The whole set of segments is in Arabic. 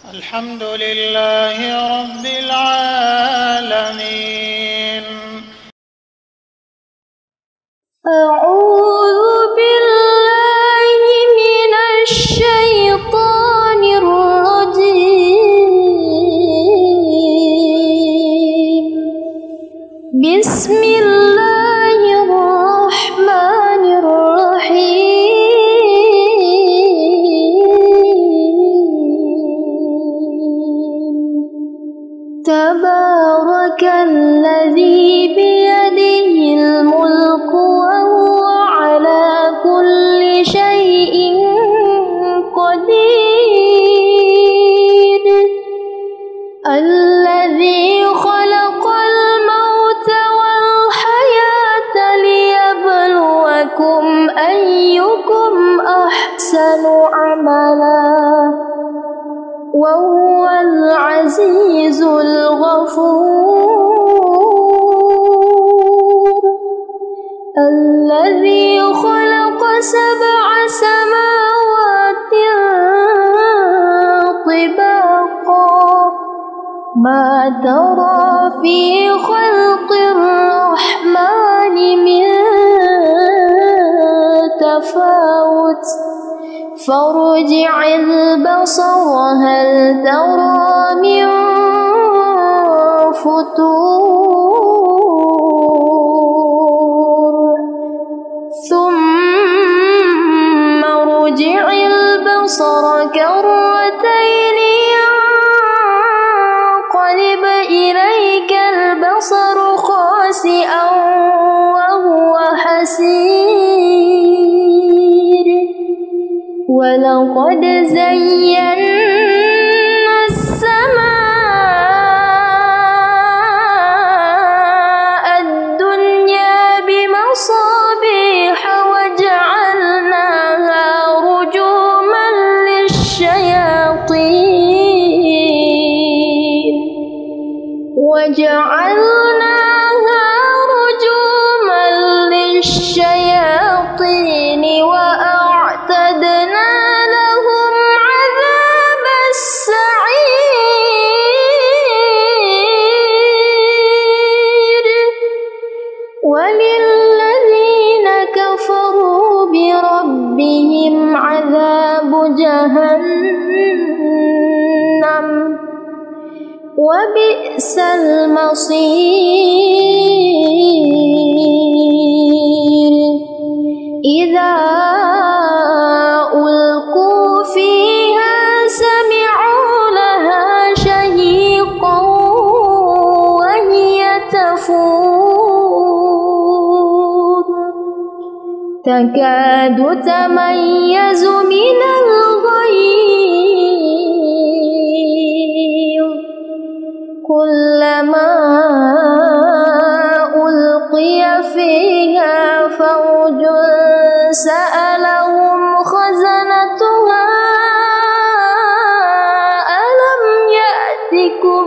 الحمد لله رب العالمين. أعوذ بالله من الشيطان الرجيم. بسم الله الرحمن الرحيم. تبارك الذي بيده الملك وهو على كل شيء قدير. الذي خلق الموت والحياة ليبلوكم أيكم أحسن عملا وهو العزيز الغفور. الذي خلق 7 سماوات طباقا ما ترى في خلق الرحمن من تفاوت فارجع البصر هل ترى من فطور ثم ارجع البصر كرتين ينقلب إليك البصر خاسئا وهو حسير. ولقد زينا السماء الدنيا بمصابيح وجعلناها رجوما للشياطين وأعتدنا لهم عذاب السعير. وللذين كفروا بربهم عذاب جهنم وبئس المصير. إذا ألقوا فيها سمعوا لها شهيقا وهي تفور تكاد تميز من الغيظ كلما ألقي فيها فوج سألهم خزنتها ألم يأتكم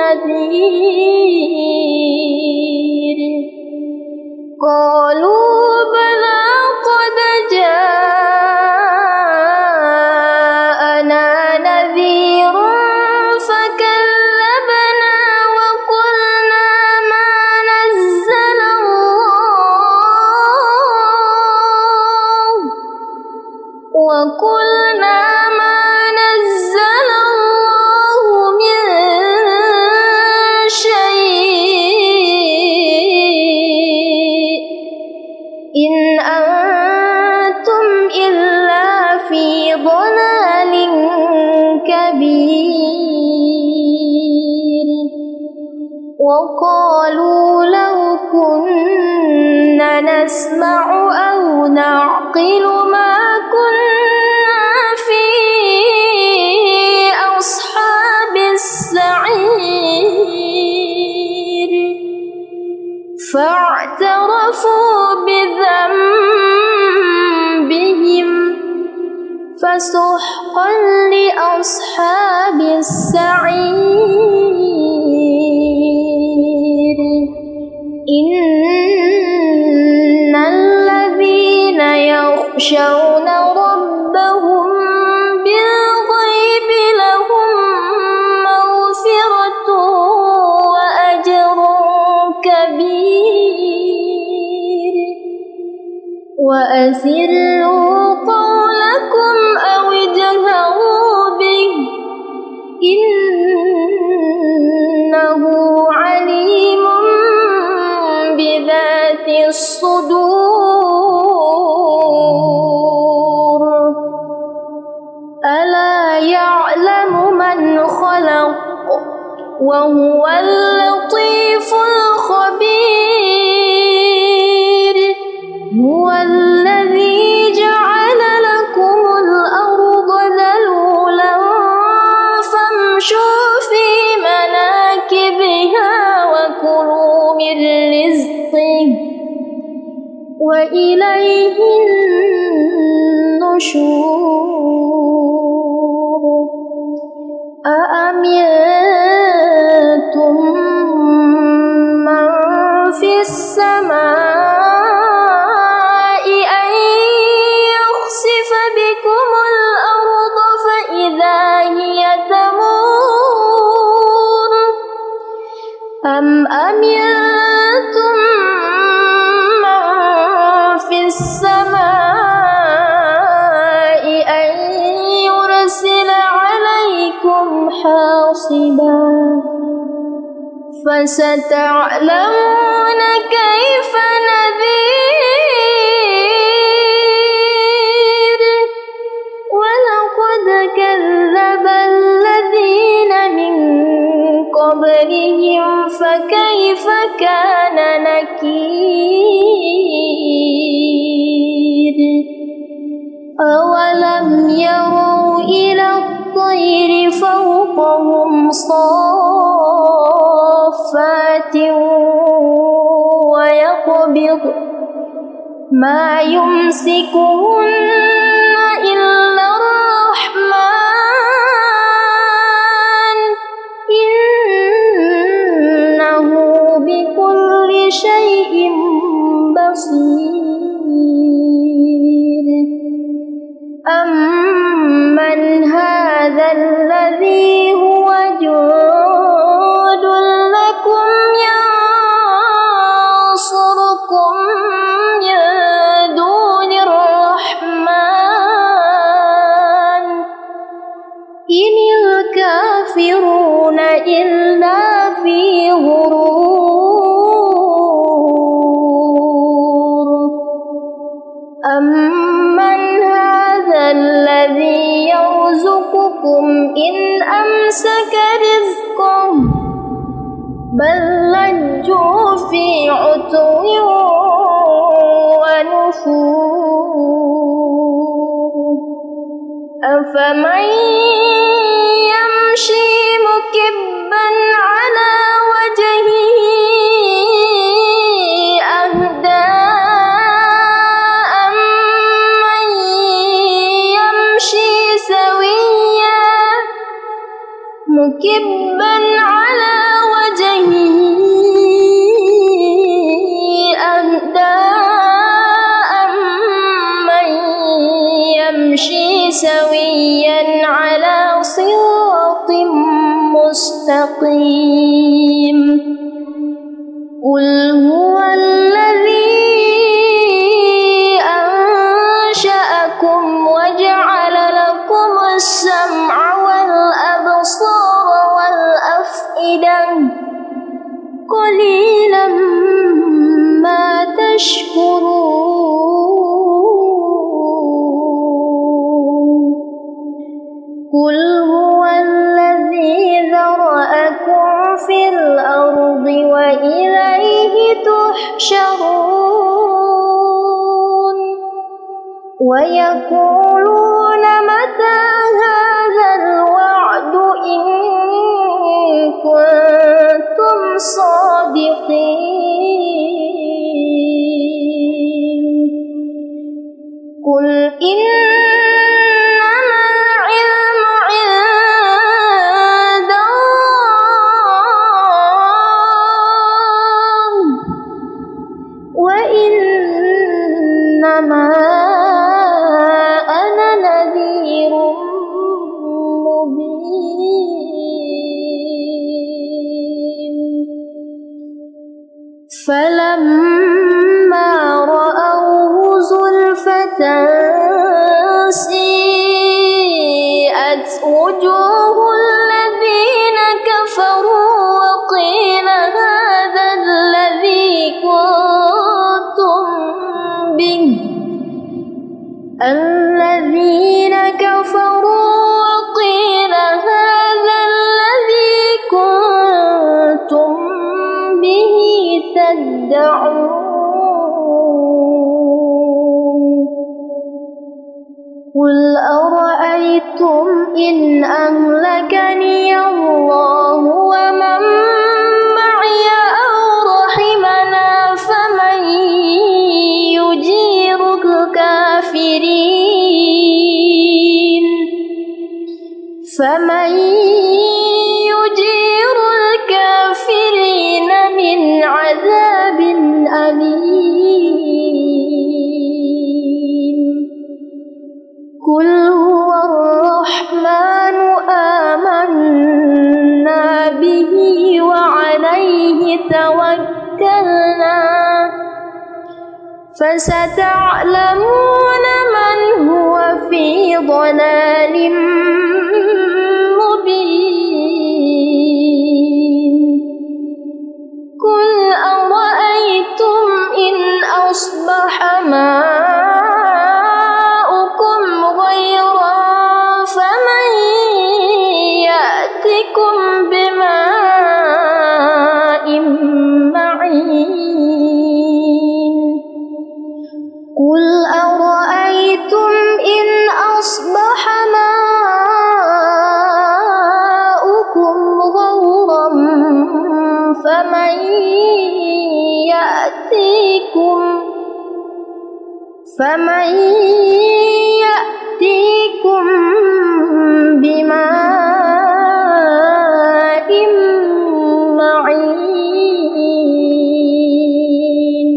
نذير. قالوا بلى قد جاءنا نذير فكذبنا وقلنا ما نزل الله من شيء إن أنتم إلا في ضلال كبير. وقالوا لو كنا نسمع أو نعقل ما كنا في أصحاب السعير. فاعترفوا بذنبهم فسحقا لأصحاب السعير. إن الذين يخشون ربهم بالغيب لهم وأسروا قولكم أو اجهروا به إنه عليم بذات الصدور ألا يعلم من خلق وهو اللطيف الخبير هو الذي جعل لكم الأرض ذلولا فامشوا في مناكبها وكلوا من رزقه وإليه النشور أأمنتم من في السماء أن يخسف بكم الأرض فإذا هي تمور أم أمنتم من في السماء أن يرسل عليكم حاصبا فستعلمون كيف نذير ولقد كذب الذين من قبلهم فكيف كان نكير أولم يروا إلى الطير فوقهم صافات ويقبض ما يمسكهن إلا الرحمن إنه بكل شيء بصير أمن هذا الذي هو جند لكم ينصركم من دون الرحمن إن الكافرون إلا في غرور أمن هذا الذي يرزقكم إن أمسك رزقه بل لجوا في عتو ونفور أفمن يمشي مكبا على وجهه أهدى أمن يمشي سويا مكبا على وجهه أهدى أمن يمشي سويا على صراط مستقيم قل هو الذي أنشأكم وجعل لكم السمع والأبصار والأفئدة قليلا ما تشكرون قل هو الذي ذرأكم في الأرض وإليه تحشرون ويقولون متى هذا الوعد إن كنتم صادقين قل إنما العلم عند الله وإنما أنا نذير مبين فلما رأوه زلفة كفروا وقيل هذا الذي كنتم به. الذين كفروا وقيل هذا الذي كنتم به تدعون. قل أرأيتم إن أهلكني الله ومن معي أو رحمنا فمن يجير الكافرين من عذاب أليم. قل هو الرحمن آمنا به وعليه توكلنا فستعلمون من هو في ضلال مبين. قل أرأيتم إن أصبح ماؤكم غيرا فمن يأتكم بماء معين. قل أرأيتم إن أصبح ماؤكم غورا فمن يأتيكم بماء معين.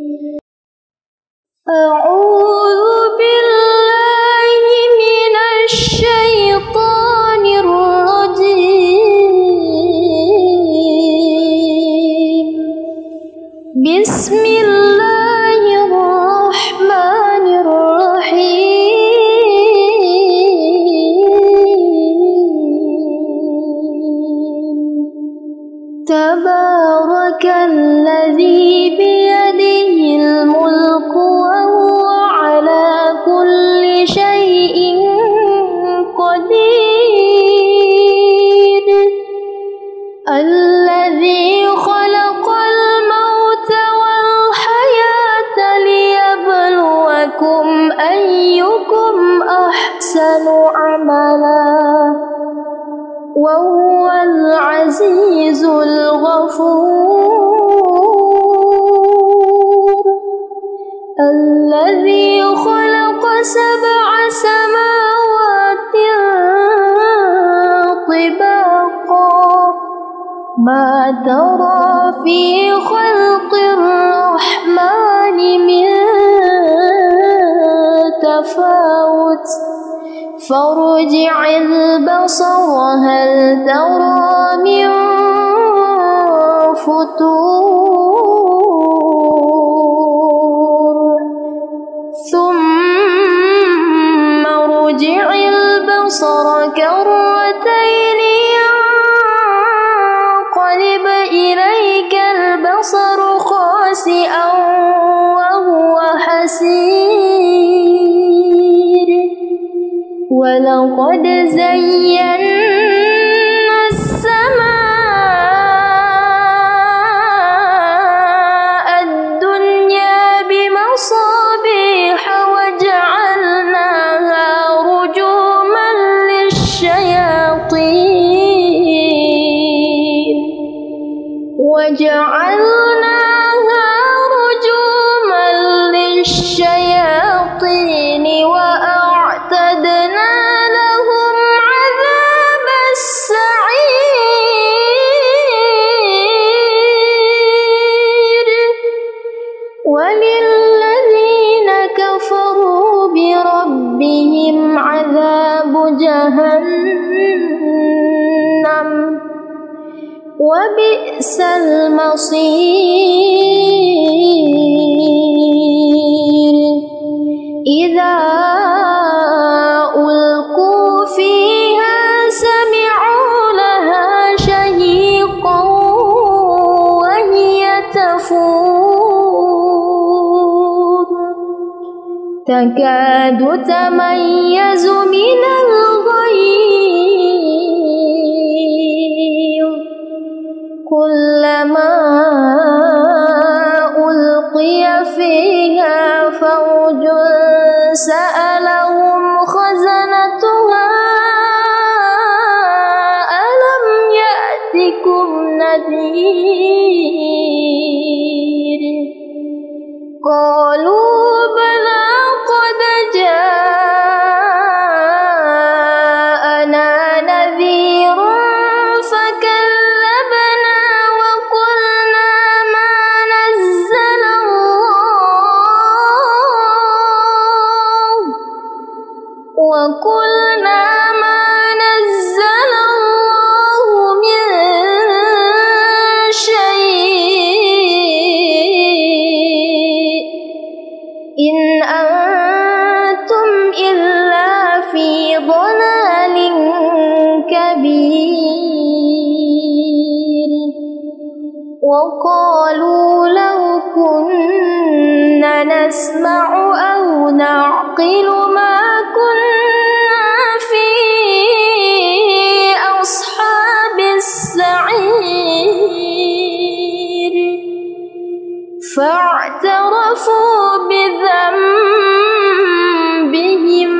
أعوذ بالله من الشيطان الرجيم. بسم الله الرحمن الرحيم. تبارك الذي بيده الملك وهو على كل شيء قدير. الذي خلق الموت والحياة ليبلوكم أيكم أحسن عملا وهو العزيز الغفور. الذي خلق 7 سماوات طباقا ما ترى في خلق الرحمن من تفاوت فارجع البصر هل ترى من فطور ثم ارجع البصر كرتين ينقلب إليك البصر خاسئا وهو حسير. ولقد زينا السماء الدنيا بمصابيح وجعلناها رجوما للشياطين وأعتدنا لهم عذاب السعير. وللذين كفروا بربهم عذاب جهنم وبئس المصير. إذا ألقوا فيها سمعوا لها شهيقا تكاد تميز من الغيظ كلما ألقي فيها فوج سألهم خزنتها ألم يأتكم نذير قالوا بلى قد جاءنا نذير فكذبنا وقلنا ما نزل الله من شيء إن أنتم إلا في ضلال كبير وقالوا لو كنا نسمع أو نعقل ما كنا في أصحاب السعير فاعترفوا بذنبهم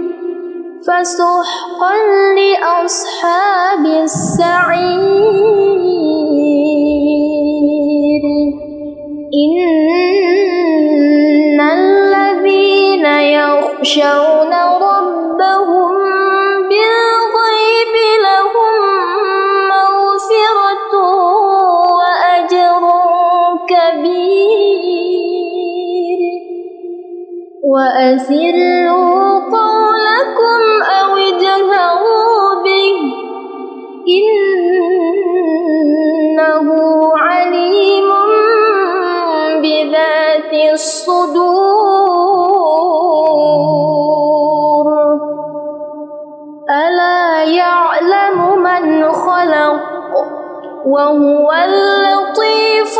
فسحقا لأصحاب السعير إن الذين يخشون ربهم بالغيب لهم مغفرة وأجر كبير وأسروا قولكم أو اجهروا به إنه عليم بذات الصدور ألا يعلم من خلق وهو اللطيف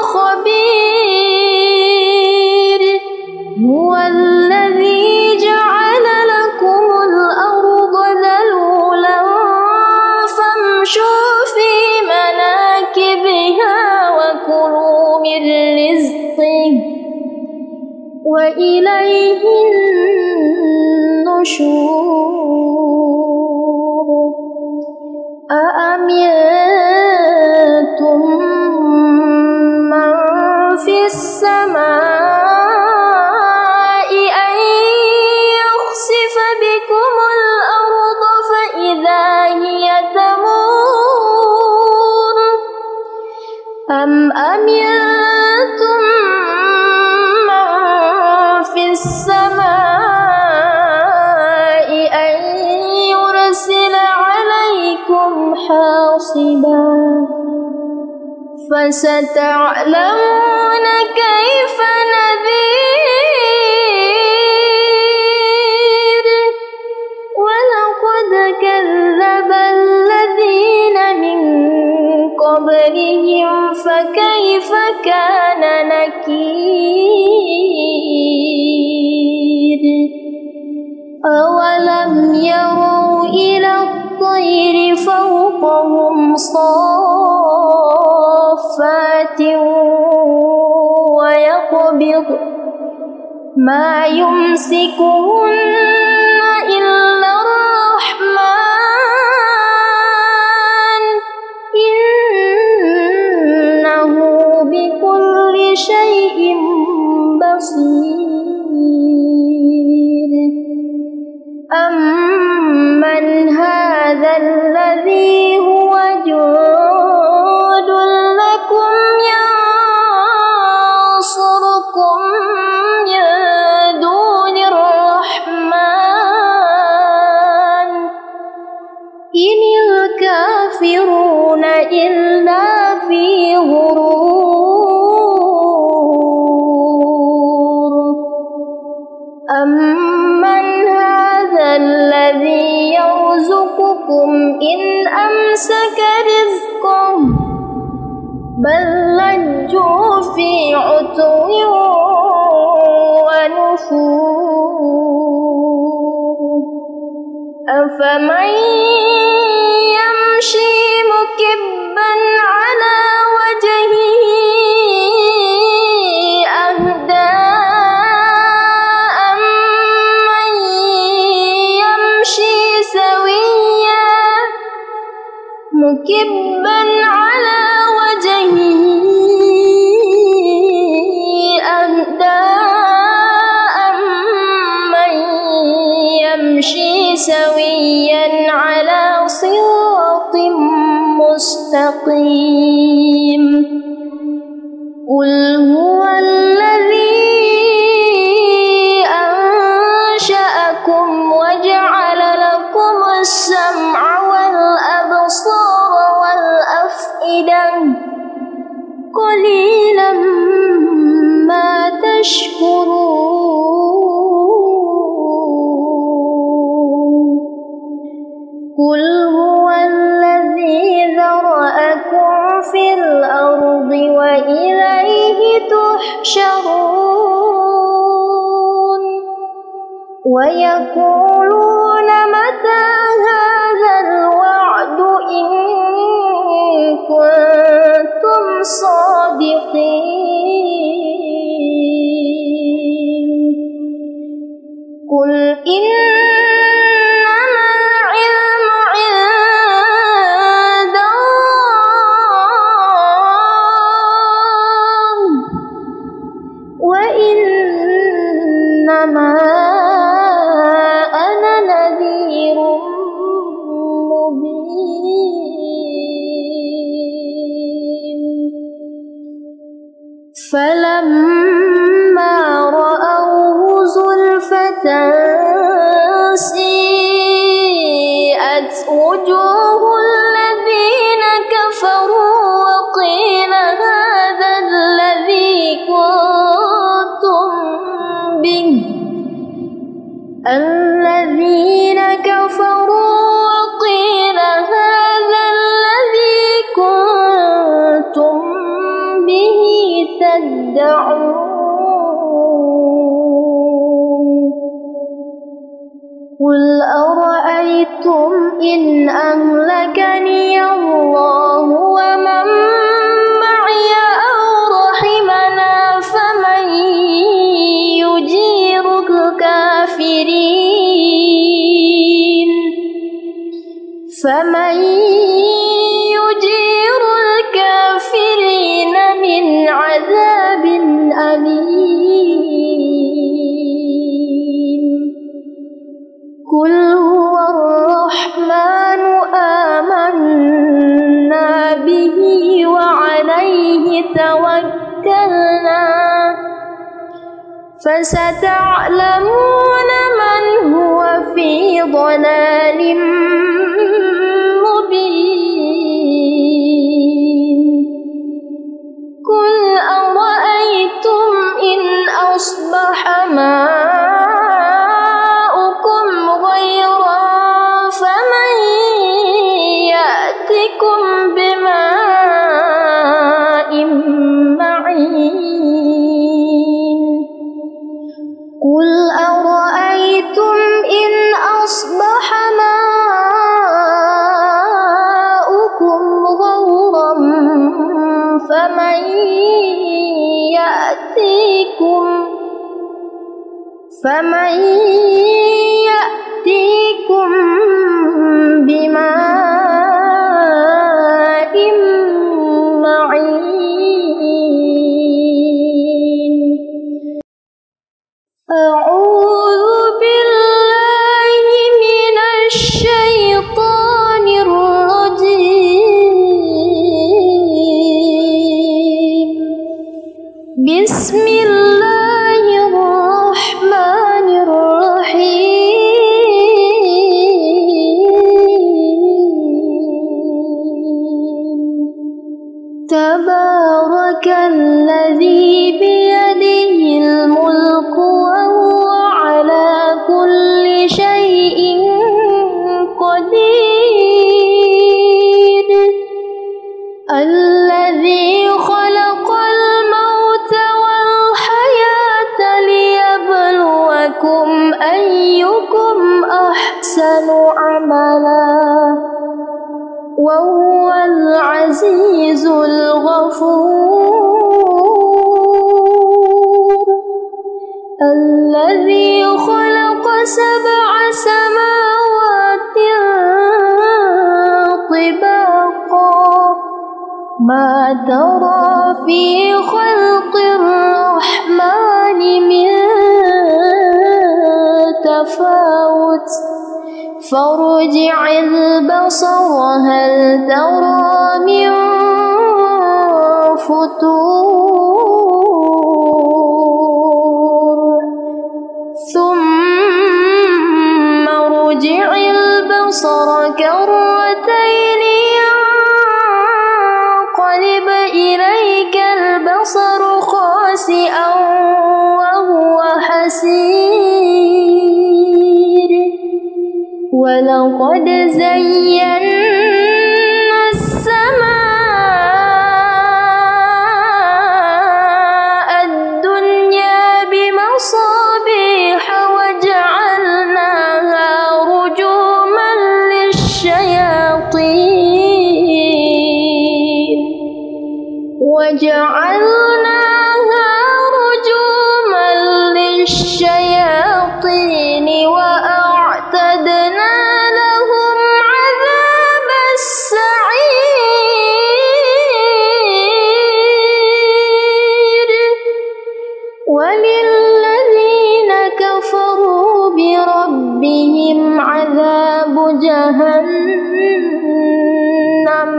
الخبير هو الذي جعل لكم الأرض ذلولا فامشوا في مناكبها وكلوا من رزقه وإليه النشور أأمنتم من في السماء أن يخسف بكم الأرض فإذا هي تمور أم أمنتم من في السماء أن يرسل عليكم حاصبا فستعلمون كيف نذير ولقد كذب الذين من قبلهم فكيف كان نكير أولم يروا إلى الطير فوقهم صافات ويقبض ما يمسكهن إلا الرحمن إنه بكل شيء بصير أمن هذا الذي هو جند لكم ينصركم من دون الرحمن إن الكافرون إلا في غرور أمن هذا الذي يرزقكم إن أمسك رزقه بل لجوا في عتو ونفور أفمن يمشي مكبا على وجهه أهدى أمن يمشي سويا مكبا على وجهه أهدى أمن يمشي سويا على صراط مستقيم قل هو الذي أنشأكم وجعل لكم السمع والأبصار والأفئدة قليلا ما تشكرون قل هو الذي ذرأكم في الأرض وإليه تحشرون ويقولون متى هذا الوعد إن كنتم صادقين قل إنما العلم عند الله وإنما أنا نذير مبين فلما رأوه زلفة سيئت وجوه الذين كفروا وقيل هذا الذي كنتم به الذين كفروا وقيل هذا الذي كنتم به تدعون قل أرأيتم إن أهلكني الله ومن معي أو رحمنا فمن يجير الكافرين من عذاب أليم قل هو الرحمن آمنا به وعليه توكلنا فستعلمون من هو في ضلال مبين قل أرأيتم إن أصبح ماؤكم غيرا فمن يأتكم بماء معين قل أرأيتم إن أصبح ماؤكم غورا فمن يأتيكم بماء معين أعوذ بالله من الشيطان الرجيم بسم الله الرحمن الرحيم تبارك الذي بيده الملك وهو على كل شيء قدير الذي خلق الموت والحياة ليبلوكم وهو العزيز الغفور الذي خلق 7 سماوات طباقا ما ترى في خلق الرحمن من تفاوت فارجع البصر هل ترى من فطور ثم ارجع البصر كرتين ينقلب إليك البصر خاسئا وهو حسير ولقد زينا السماء الدنيا بمصابيح وجعلناها رجوما للشياطين وأعتدنا لهم عذاب السعير وللذين كفروا بربهم عذاب جهنم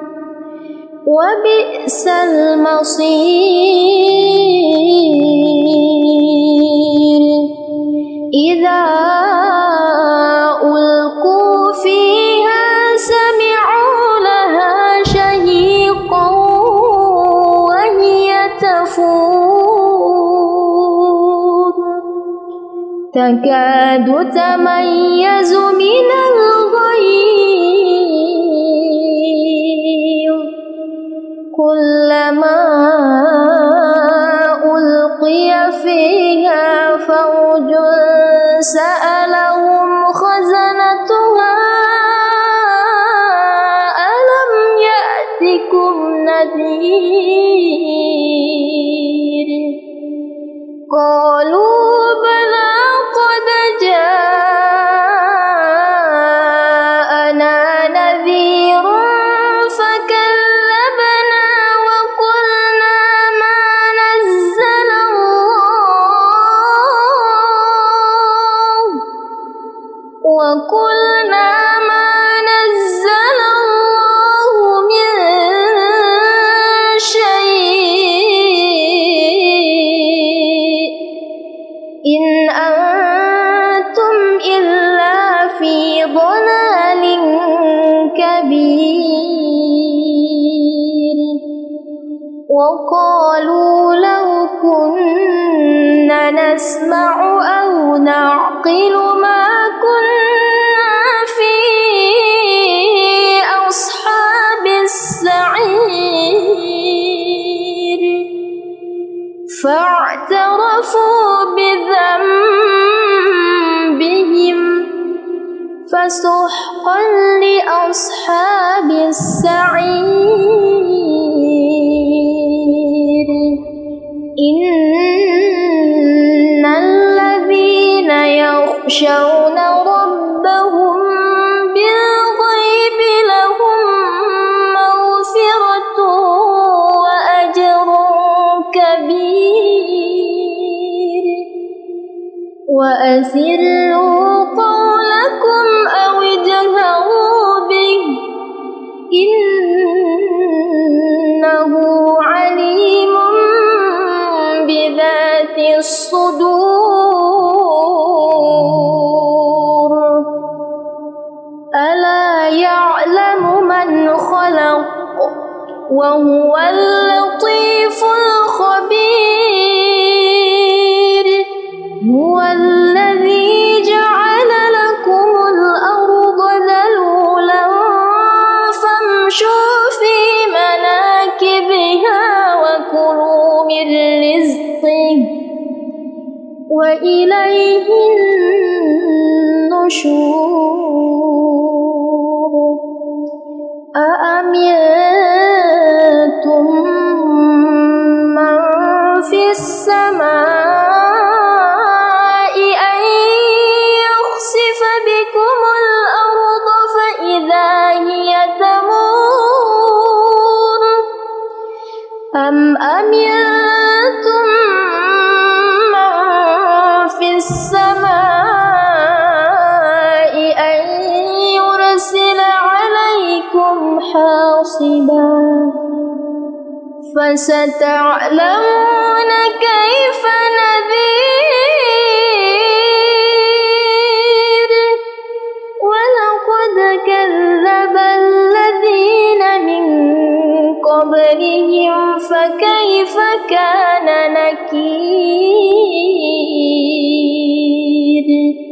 وبئس المصير إذا ألقوا فيها سمعوا لها شهيقا وهي تفور تكاد تميز من الغيظ كلما ألقي فيها فوج سألهم خزنتها ألم يأتكم نذير قالوا بلى قد جاءنا نذير فكذبنا وقلنا ما نزل الله من شيء إن أنتم إلا في ضلال كبير وقالوا لو كنا نسمع أو نعقل ما كنا في أصحاب السعير فاعترفوا بذنبهم فسحقا لأصحاب السعير إن الذين يخشون ربهم بالغيب لهم مغفرة وأجر كبير وأسروا قولكم أو اجهروا به إنه عليم بذات الصدور ألا يعلم من خلق وهو اللطيف الخبير هو الذي جعل لكم الأرض ذلولا فامشوا في مناكبها وكلوا من رزقه وإليه النشور أأمنتم من في السماء أن يخسف بكم الأرض فإذا هي تمور أم أمنتم من في السماء أن يرسل عليكم حاصبا فستعلمون كيف نذير ولقد كذب الذين من قبلهم فكيف كان نكير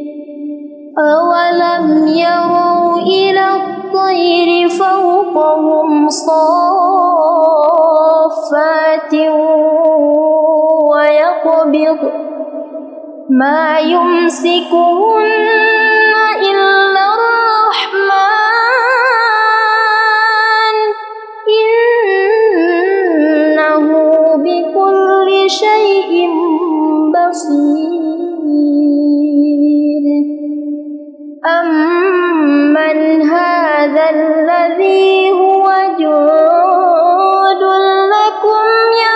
أولم يروا إلى الطير فوقهم صافات ويقبض ما يمسكهن إلا الرحمن إنه بكل شيء بصير أمن هذا الذي هو جند لكم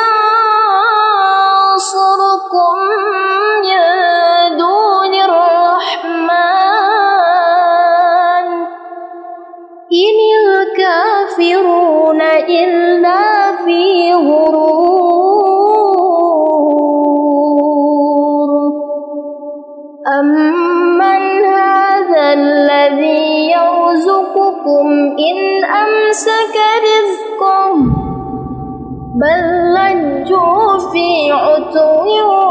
ينصركم من دون الرحمن إن الكافرون إلا في غرور أمن هذا الذي يرزقكم إن أمسك رزقه بل لجوا في عتو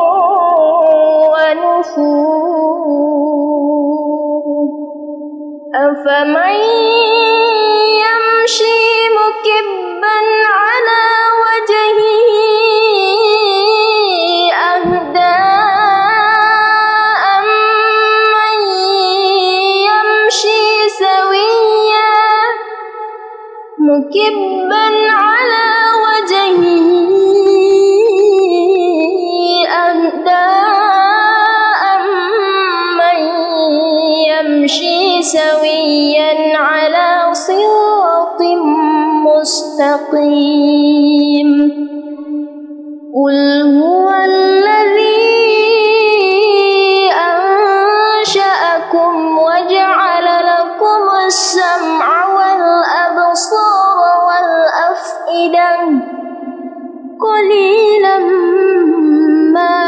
ونفور أفمن يمشي مكبا على وجهه أهدى أمن يمشي سويا مكبا على وجهه أهدى أمن يمشي سويا على صراط مستقيم قل هو الذي أنشأكم وجعل لكم السمع والأبصار والأفئدة قليلا ما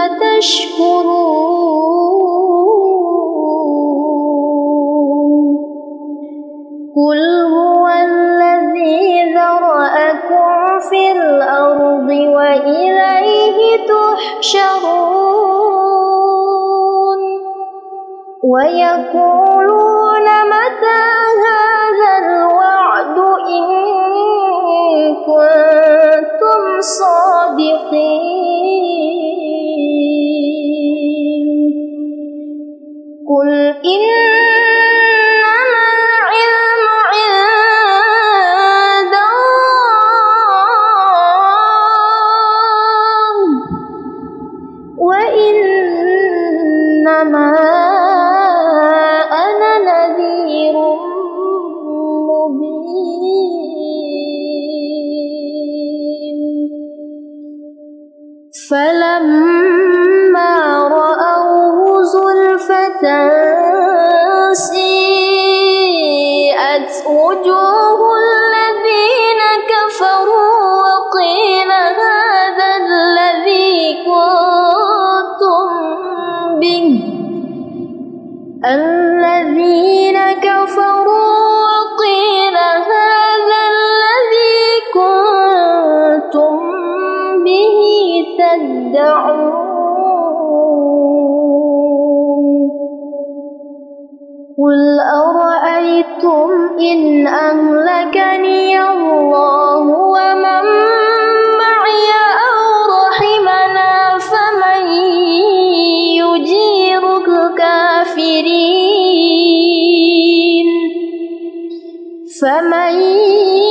تشكرون قل هو الذي ذرأكم في الأرض وإليه تحشرون ويقولون متى هذا الوعد إن كنتم صادقين قل إنما العلم عند الله وإنما أنا نذير مبين فلما رأوه زلفة سيئت وجوه الذين كفروا وقيل هذا الذي كنتم به الذين كفروا وقيل هذا الذي كنتم به تدعون قل أرأيتم إن أهلكني الله ومن معي أو رحمنا فمن يجير الكافرين فمن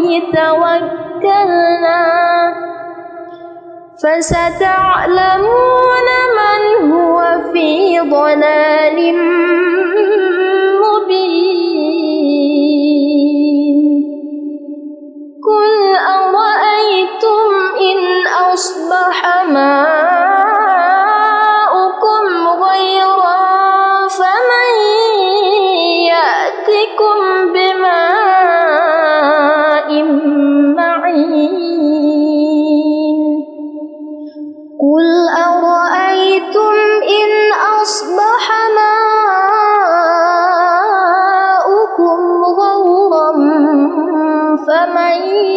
توكلنا فستعلمون من هو في ضلال مبين قل أرأيتم إن أصبح ماؤكم غيرا فمن يأتكم بماء معين قل أرأيتم إن أصبح ماؤكم غورا فمن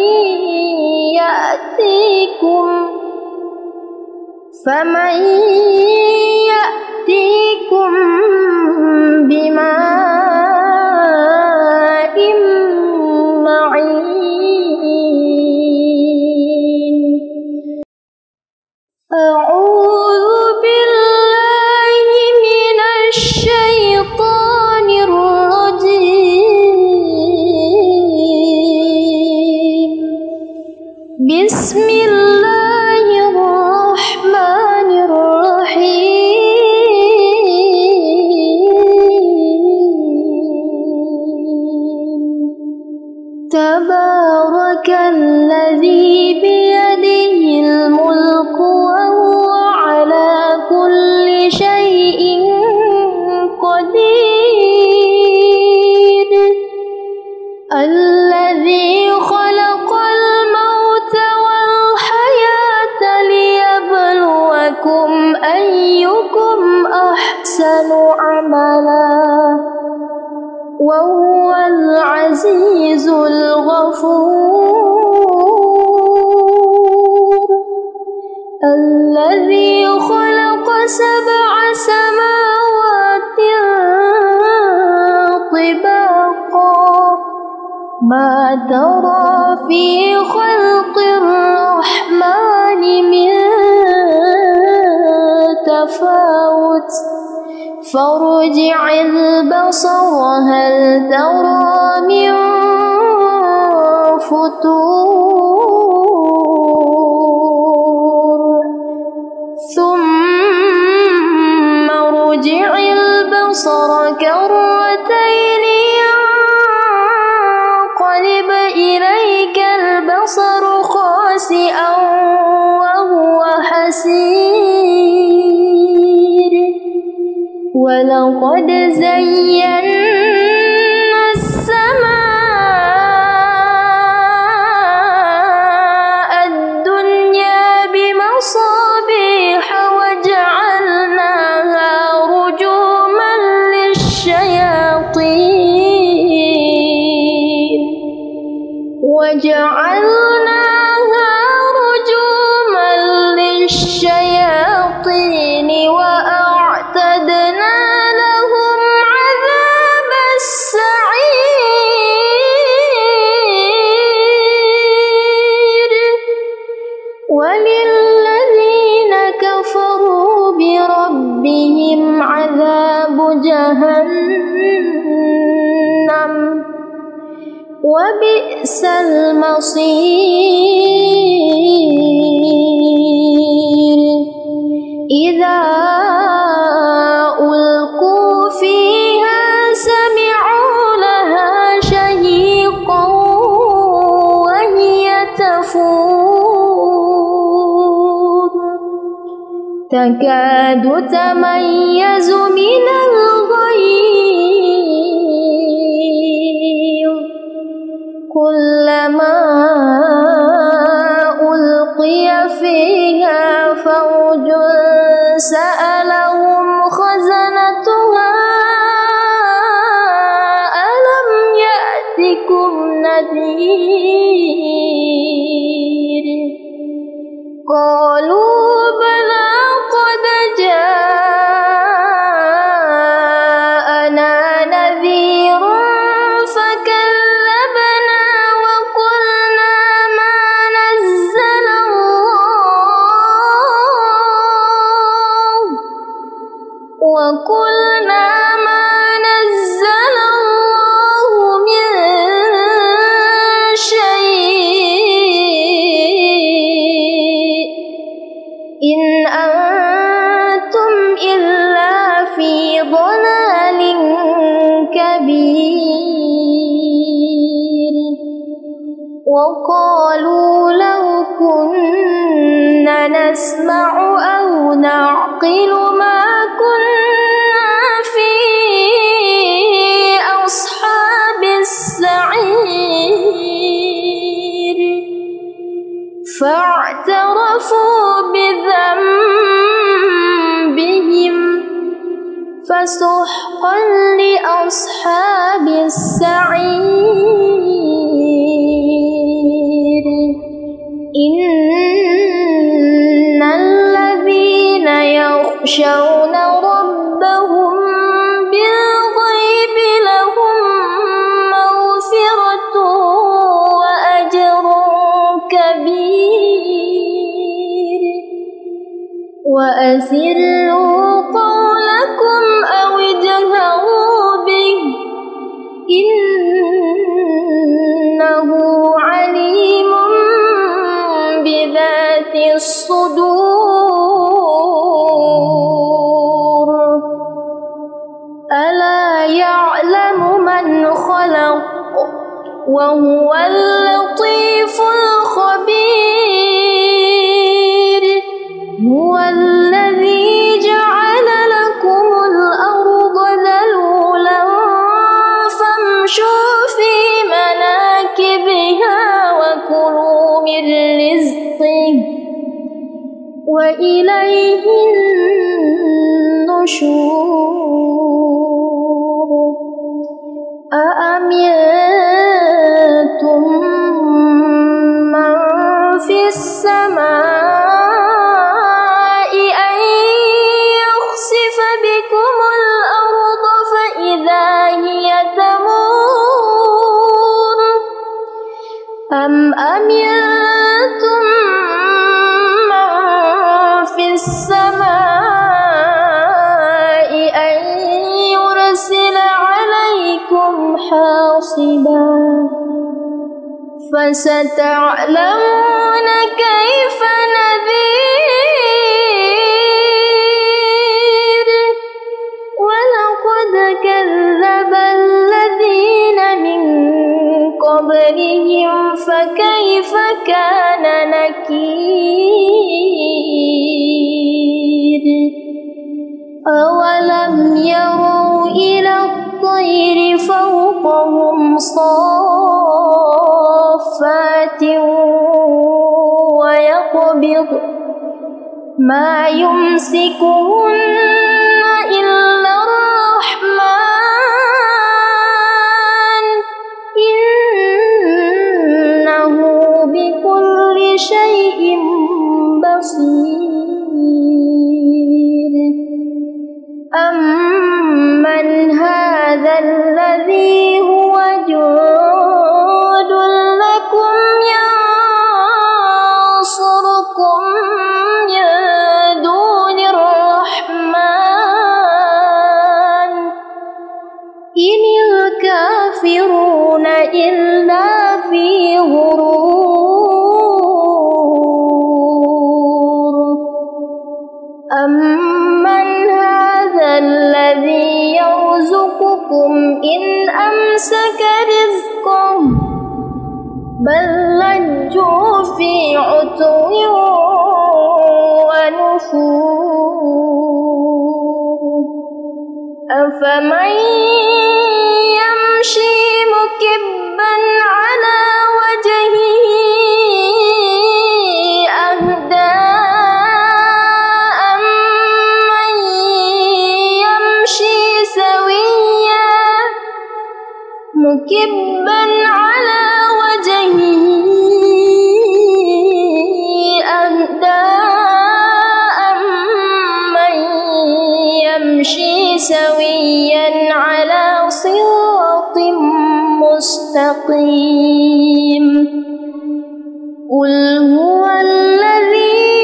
يأتيكم بماء معين أعوذ بالله من الشيطان الرجيم بسم الله الرحمن الرحيم تبارك الذي بيده الملك وهو على كل شيء قدير الذي خلق الموت والحياة ليبلوكم أيكم أحسن عملا وهو العزيز الغفور الذي خلق 7 سماوات طباقا ما ترى في خلق الرحمن من تفاوت فارجع البصر هل ترى من فطور ثم ارجع البصر كرتين ينقلب إليك البصر خاسئا وهو حسير ولقد زينا السماء الدنيا بمصابيح وجعلناها رجوما للشياطين وأعتدنا لهم عذاب السعير وللذين كفروا بربهم عذاب جهنم وبئس المصير إذا ألقوا فيها سمعوا لها شهيقا وهي تفور تكاد تميز من الغيظ كلما ألقي فيها فوج سألهم خزنتها ألم يأتكم نذير قالوا بلى قد جاءنا نذير فكذبنا وقلنا ما نزل الله من شيء وقالوا لو كنا نسمع أو نعقل ما كنا في أصحاب السعير فاعترفوا بذنبهم فسحقا لأصحاب السعير إن الذين يخشون ربهم بالغيب لهم مغفرة وأجر كبير وأسروا قولكم أو اجهروا به إنه عليم بذات الصدور ألا يعلم من خلق وهو اللطيف الخبير هو الذي جعل لكم الأرض ذلولا فامشوا في مناكبها وكلوا من رزقه وإليه النشور أأمنتم من في السماء أن يخسف بكم الأرض فإذا هي تمور أم أمنتم من في السماء أن يرسل عليكم حاصبا فستعلمون كيف نذير ولقد كذب الذين من قبلهم فكيف كان نكير أولم يروا إلى الطير فوقهم صافات ويقبض ما يمسكهن إلا الرحمن إنه بكل شيء بصير أمن هذا الذي هو جند لكم ينصركم من دون الرحمن إن الكافرون إلا في غرور أمن هذا الذي يرزقكم إن أمسك رزقه بل لجوا في عتو ونفور أفمن يمشي مكبا على وجهه أهدى أمن يمشي سويا مكبا على وجهه أهدى أمن يمشي سويا على صراط مستقيم قل هو الذي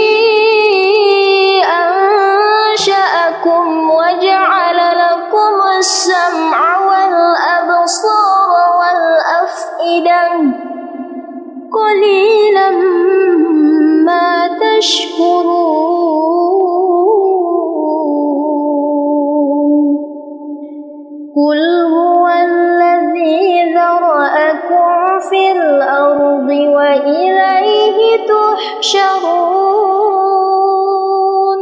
أنشأكم وجعل لكم السمع والأبصار والأفئدة قليلا ما تشكرون قل هو الذي ذرأكم في الأرض وإليه تحشرون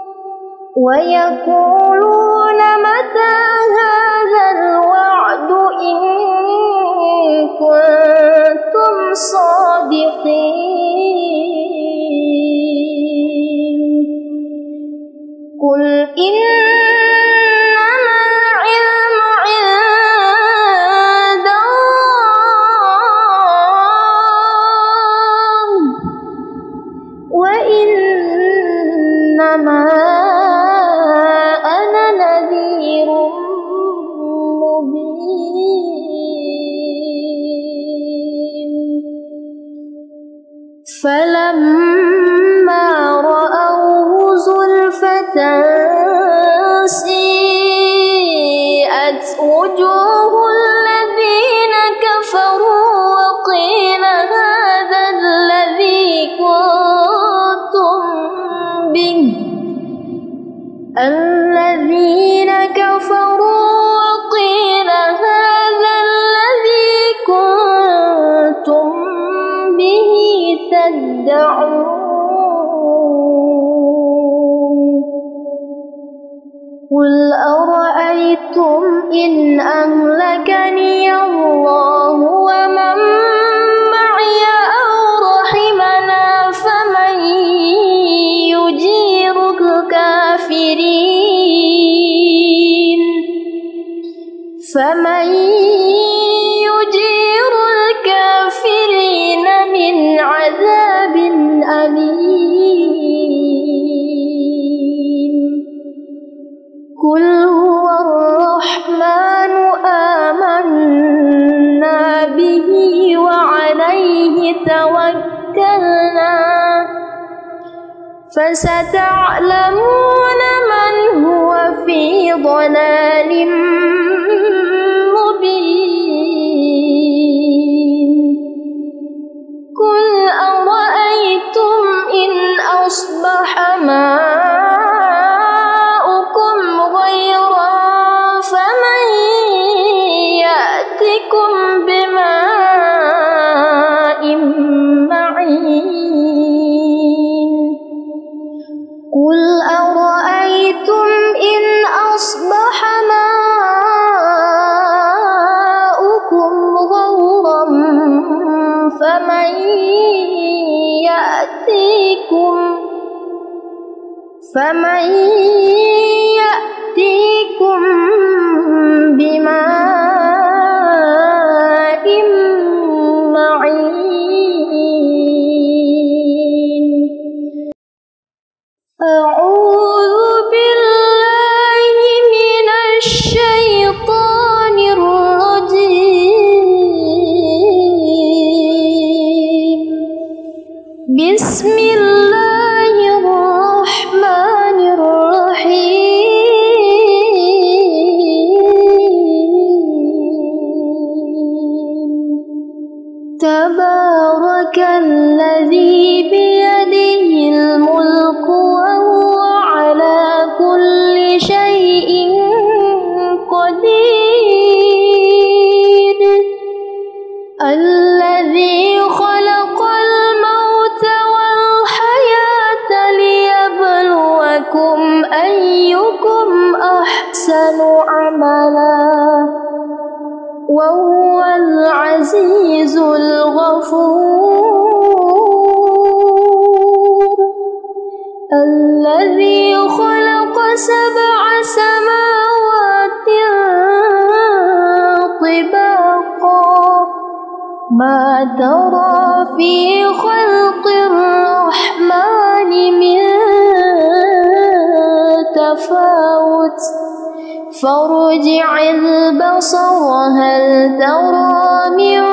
ويقولون متى هذا الوعد إن كنتم صادقين قل إنما العلم عند الله وإنما أنا نذير مبين فلما رأوه زلفة سيئت وجوه الذين كفروا وقيل هذا الذي كنتم به الذين كفروا وقيل هذا الذي كنتم به تدعون قل أرأيتم إن أهلكني الله ومن معي أو رحمنا فمن يجير الكافرين من عذاب أليم قل هو الرحمن آمنا به وعليه توكلنا فستعلمون من هو في ضلال مبين قل أرأيتم إن أصبح ماؤكم غيرا فمن يأتكم بماء معين قل أرأيتم إن أصبح ماؤكم غورا فمن يأتيكم بماء معين أعوذ بالله من الشيطان الرجيم بسم الله الرحمن الرحيم تبارك الذي بيده الملك وهو على كل شيء قدير الذي خلق الموت والحياة ليبلوكم أيكم أحسن عملا وهو العزيز الغفور الذي خلق 7 سماوات طباقا ما ترى في خلق الرحمن من تفاوت فارجع البصر هل ترى من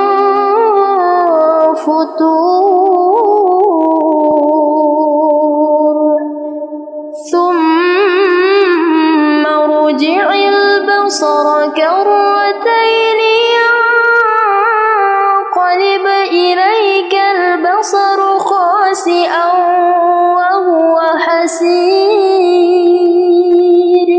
فطور ثم ارجع البصر كرتين ينقلب إليك البصر خاسئا وهو حسير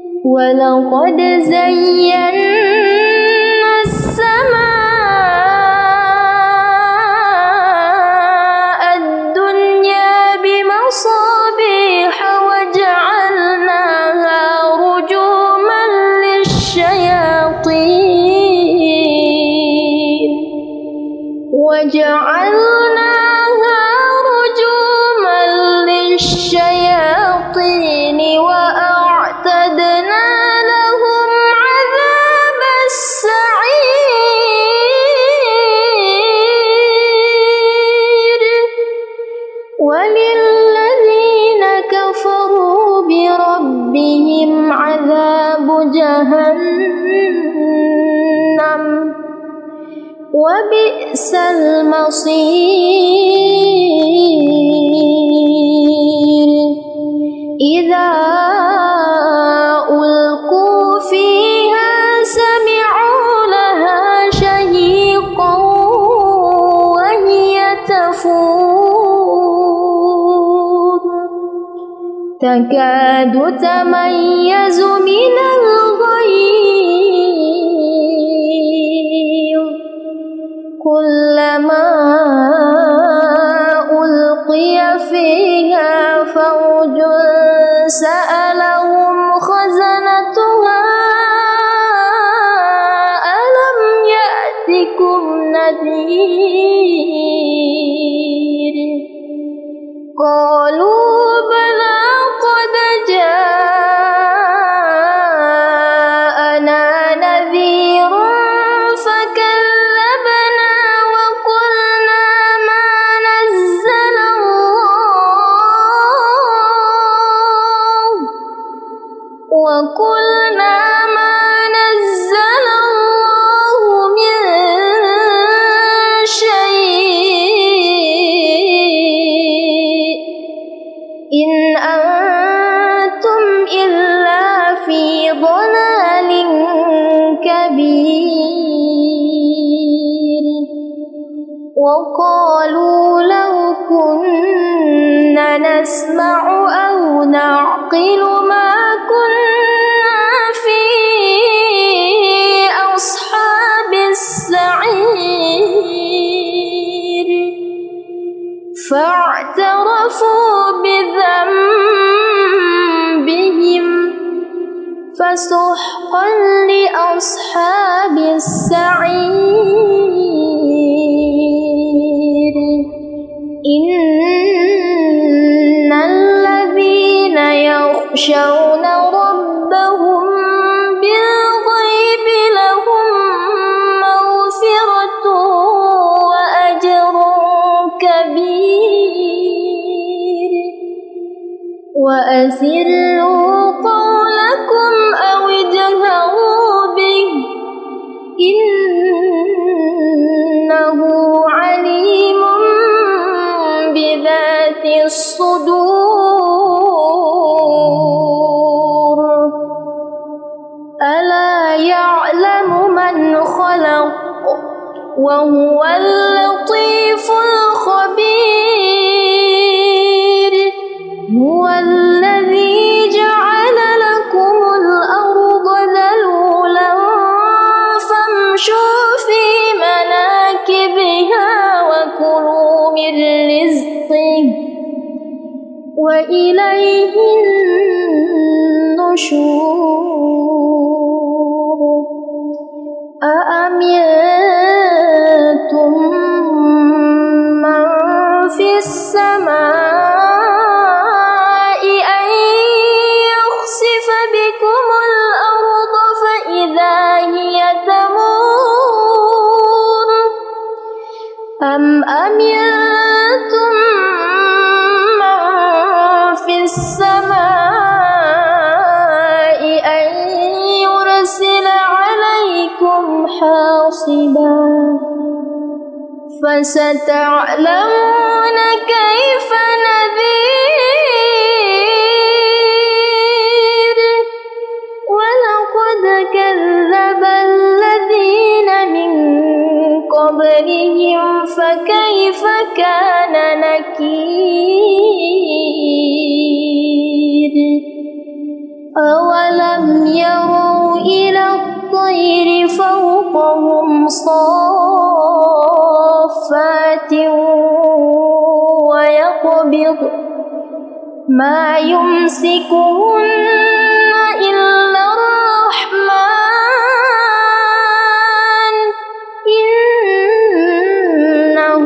ولقد زينا السماء وجعلناها رجوما للشياطين وأعتدنا لهم عذاب السعير وللذين كفروا بربهم عذاب جهنم وبئس المصير إذا ألقوا فيها سمعوا لها شهيقا وهي تفور تكاد تميز من الغيظ كلما ألقي فيها فوج سألهم خزنتها ألم يأتكم نذير قالوا بلى قد جاءنا نذير فكذبنا وقلنا ما نزل الله من شيء إن أنتم إلا في ضلال كبير وقالوا لو كنا نسمع أو نعقل ما كنا في أصحاب السعير فاعترفوا بذنبهم فسحقا لأصحاب السعير إن الذين يخشون ربهم بالغيب لهم مغفرة وأجر كبير وأسروا قولكم أو اجهروا به إنه عليم بذات الصدور ألا يعلم من خلق وهو اللطيف الخبير هو الذي جعل لكم الأرض ذلولا فامشوا في مناكبها وكلوا من رزقه وإليه النشور أأمنتم من في السماء أن يخسف بكم الأرض فإذا هي تمور أم أمنتم من في السماء أن يرسل عليكم حاصبا فستعلمون كيف نذير ولقد كذب الذين من قبلهم فكيف كان نكير أولم يروا إلى الطير فوقهم صافات ويقبض ما يمسكهن إلا الرحمن إنه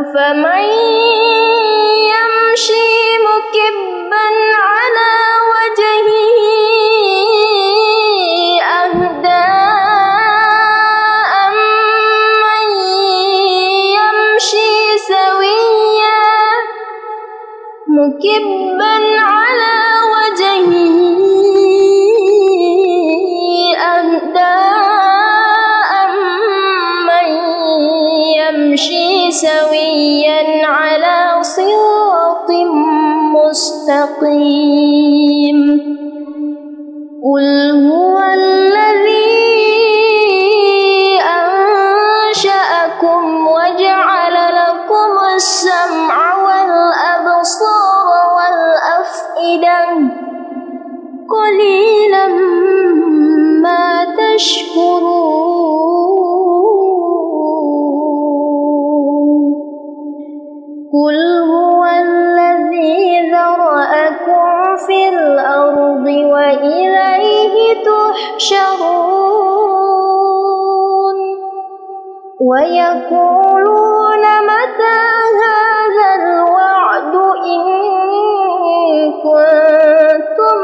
فمن يمشي مكبا على وجهه أهدى أمن يمشي سويا مكبا على وجهه أهدى أمن يمشي سويا على صراط مستقيم قل هو الذي أنشأكم وجعل لكم السمع والأبصار والأفئدة قليلا ما تشكرون قل هو الذي ذرأكم في الأرض وإليه تحشرون ويقولون متى هذا الوعد إن كنتم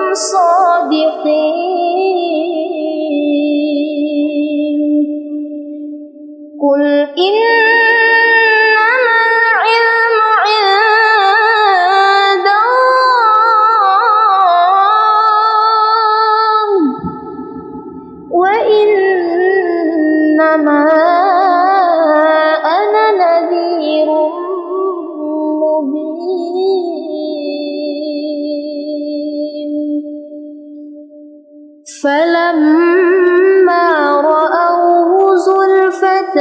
صادقين قل إنما العلم عند الله وإنما أنا نذير مبين فلما رأوه زلفة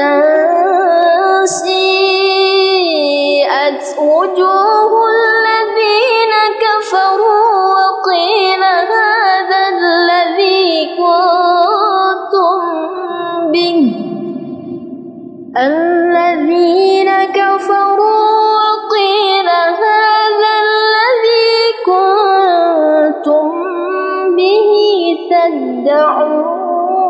سيئت وجوه الذين كفروا وقيل هذا الذي كنتم به الذين كفروا وقيل هذا الذي كنتم به تدعون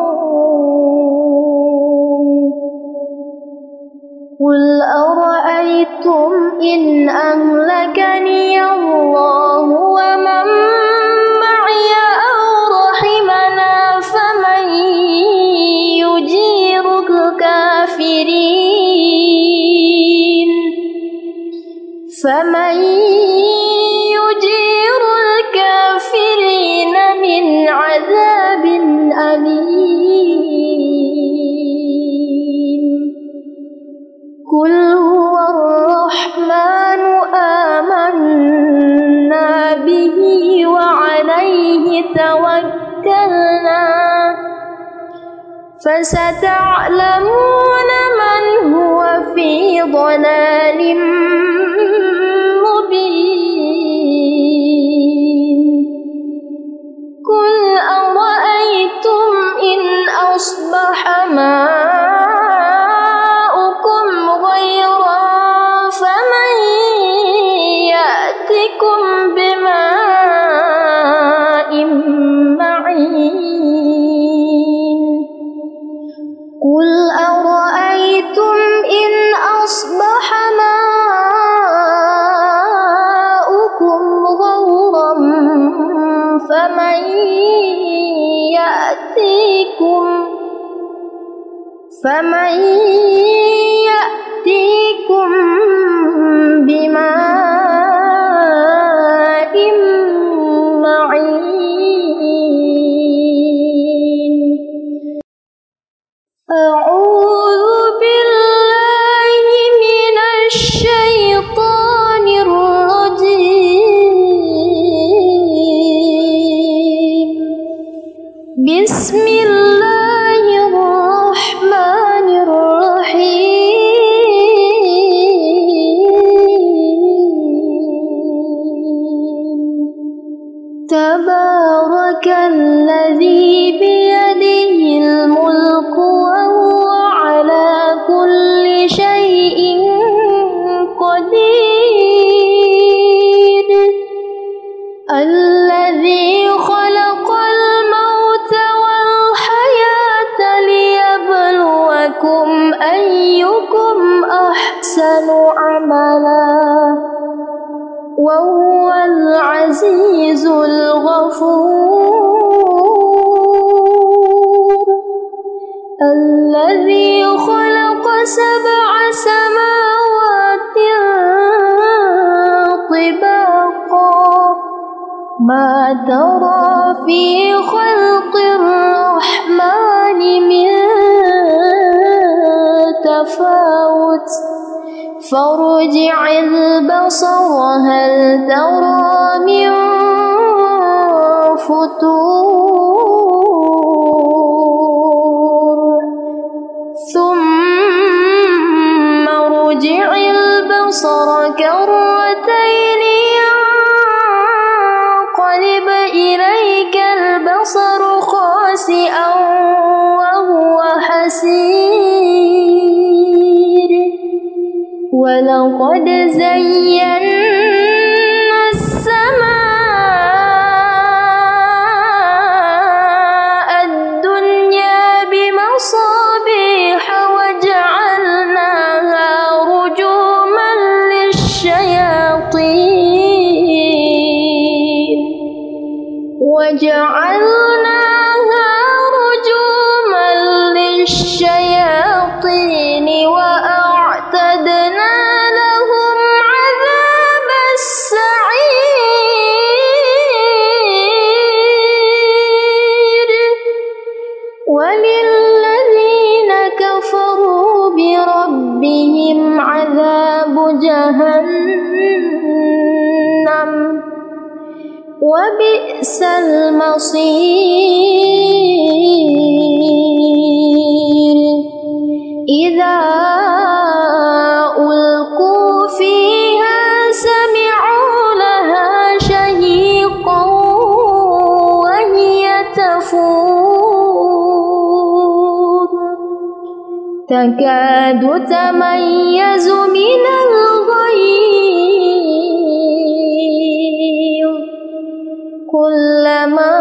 قل أرأيتم إن أهلكني الله ومن معي أو رحمنا فمن يجير الكافرين من عذاب أليم قل هو الرحمن آمنا به وعليه توكلنا فستعلمون من هو في ضلال مبين قل أرأيتم إن أصبح ماؤكم غيرا فمن يأتكم بماء معين قل أرأيتم إن أصبح ماؤكم غورا فمن يأتيكم بماء معين أعوذ بالله من الشيطان الرجيم بسم الله الرحمن الرحيم تبارك الذي بيده الملك وهو على كل شيء قدير الذي خلق الموت والحياة ليبلوكم أيكم أحسن أحسن عملا وهو العزيز الغفور الذي خلق 7 سماوات طباقا ما ترى في خلق الرحمن من تفاوت فارجع البصر هل ترى من فطور ثم ارجع البصر كرتين ينقلب إليك البصر خاسئا وهو حسير ولقد زينا السماء الدنيا بمصابيح وجعلناها رجوما للشياطين وأعتدنا لهم عذاب السعير وللذين كفروا بربهم عذاب جهنم وبئس المصير إذا ألقوا فيها سمعوا لها شهيقا وهي تفور تكاد تميز من الغيظ كلما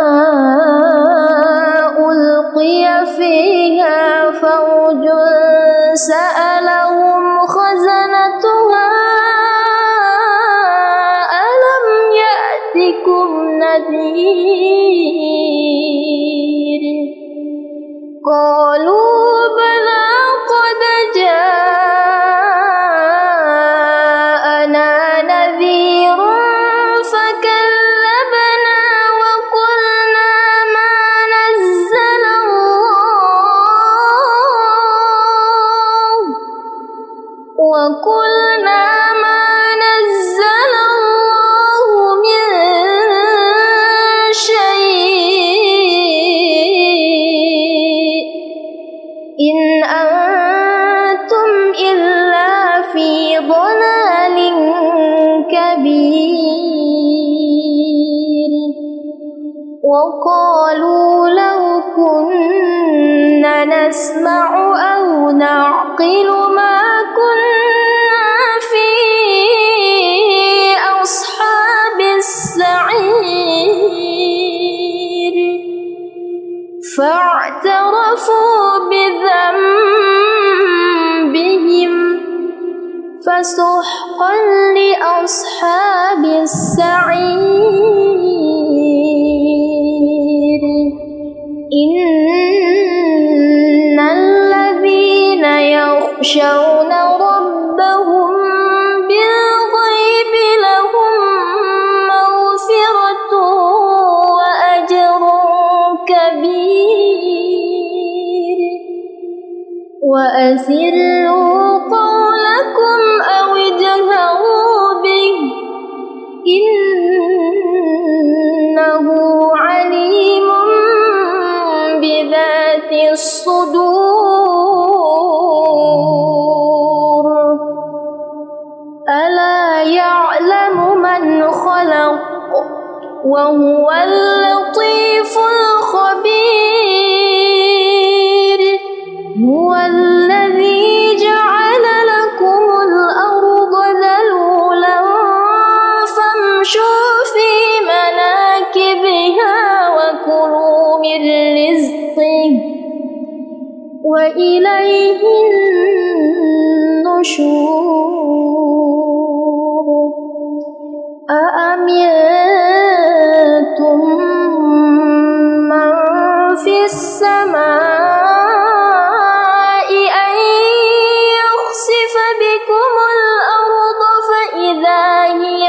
ألقي فيها فوج سألهم خزنتها ألم يأتكم نذير قالوا بلى قد جاءنا نذير فكذبنا وقلنا ما نزل الله من شيء إن أنتم إلا في ضلال كبير وقالوا لو كنا نسمع أو نعقل ما كنا في أصحاب السعير فاعترفوا بذنبهم فسحقا لأصحاب السعير إن الذين يخشون ربهم بالغيب لهم مغفرة وأجر كبير وأسروا قولكم أو اجهروا به إنه عليم بذات الصدور ألا يعلم من خلق وهو اللطيف الخبير هو الذي جعل لكم الأرض ذلولا فامشوا في مناكبها وكلوا من رزقه وإليه النشور أأمنتم من في السماء أن يخسف بكم الأرض فإذا هي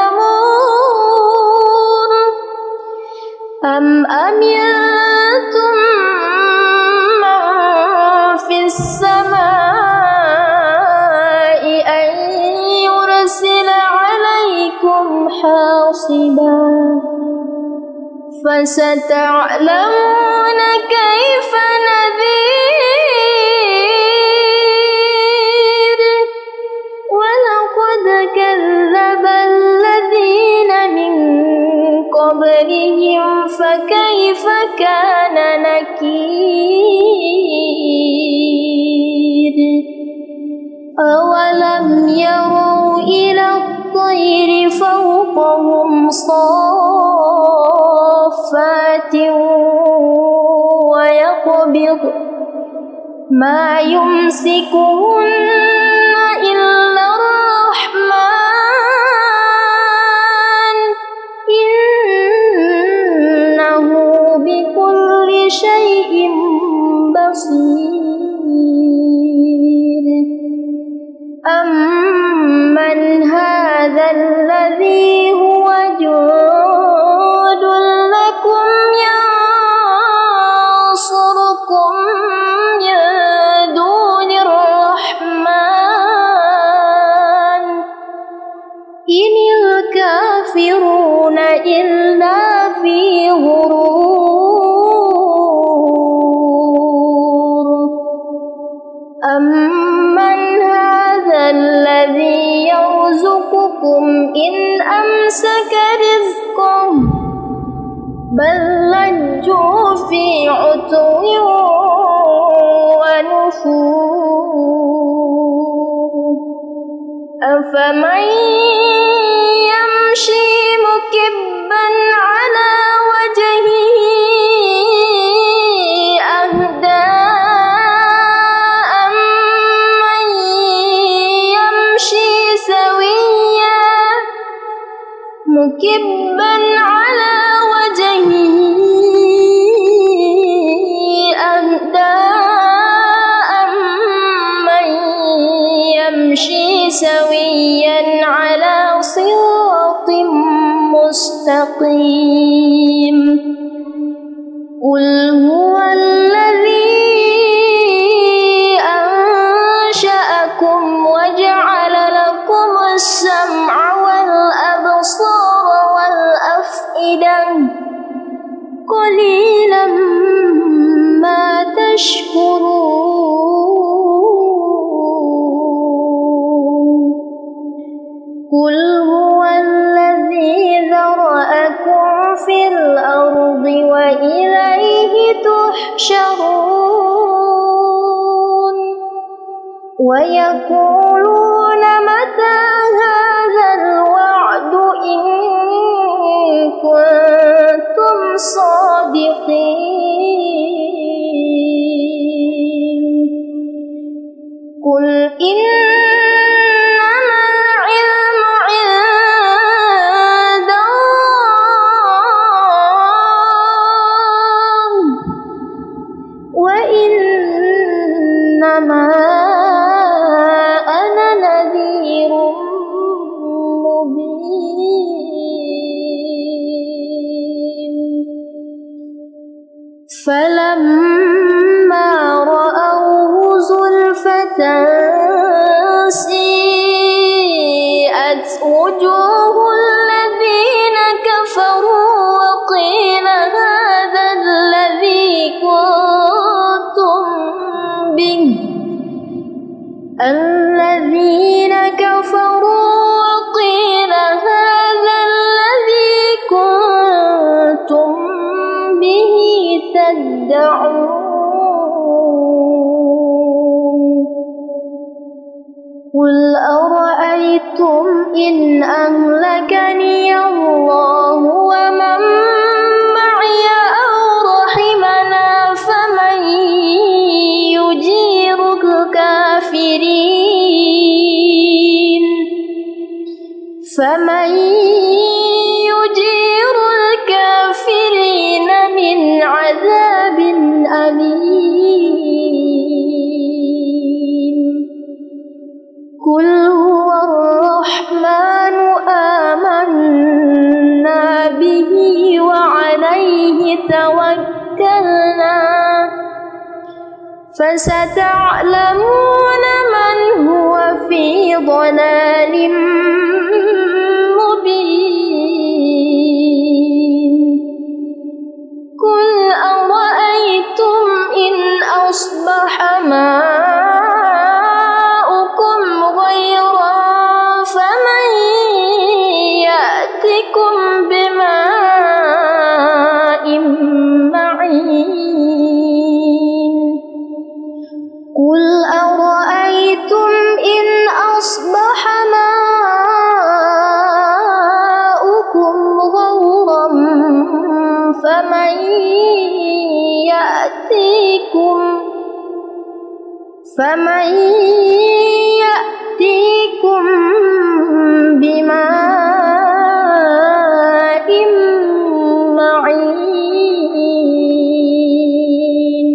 تمور أم أمنتم من في السماء أن يرسل عليكم حاصبا فستعلمون كيف نذير ولقد كذب الذين من قبلهم فكيف كان نكير أولم يروا إلى الطير فوقهم صافات ويقبض ما يمسكهن إلا الرحمن إنه بكل شيء بصير أمن هذا الذي هو جند لكم ينصركم من دون الرحمن إن الكافرون إلا في غرور أمن هذا الذي يرزقكم إن أمسك رزقه بل لجوا في عتو ونفور أفمن يمشي مكبا على وجهه أهدى أمن يمشي سويا مكبا على وجهه أهدى أمن يمشي سويا على صراط مستقيم قل هو الذي أنشأكم وجعل لكم السمع والأبصار والأفئدة قليلا ما تشكرون قل هو الذي ذرأكم في الأرض وإليه تحشرون ويقولون متى هذا الوعد إن كنتم صادقين قل إنما العلم عند الله وإنما أنا نذير مبين فلما رأوه زلفة سيئت وجوه الذين كفروا وقيل هذا الذي كنتم به الذين كفروا وقيل هذا الذي كنتم به تدعون قل أرأيتم إن أهلكني الله ومن معي أو رحمنا فمن يجير الكافرين فمن به وعليه توكلنا فستعلمون من هو في ضلال مبين قل أرأيتم إن أصبح ماؤكم غيرا فمن يأتكم بماء معين قل أرأيتم إن أصبح ماؤكم غورا فمن يأتيكم بماء معين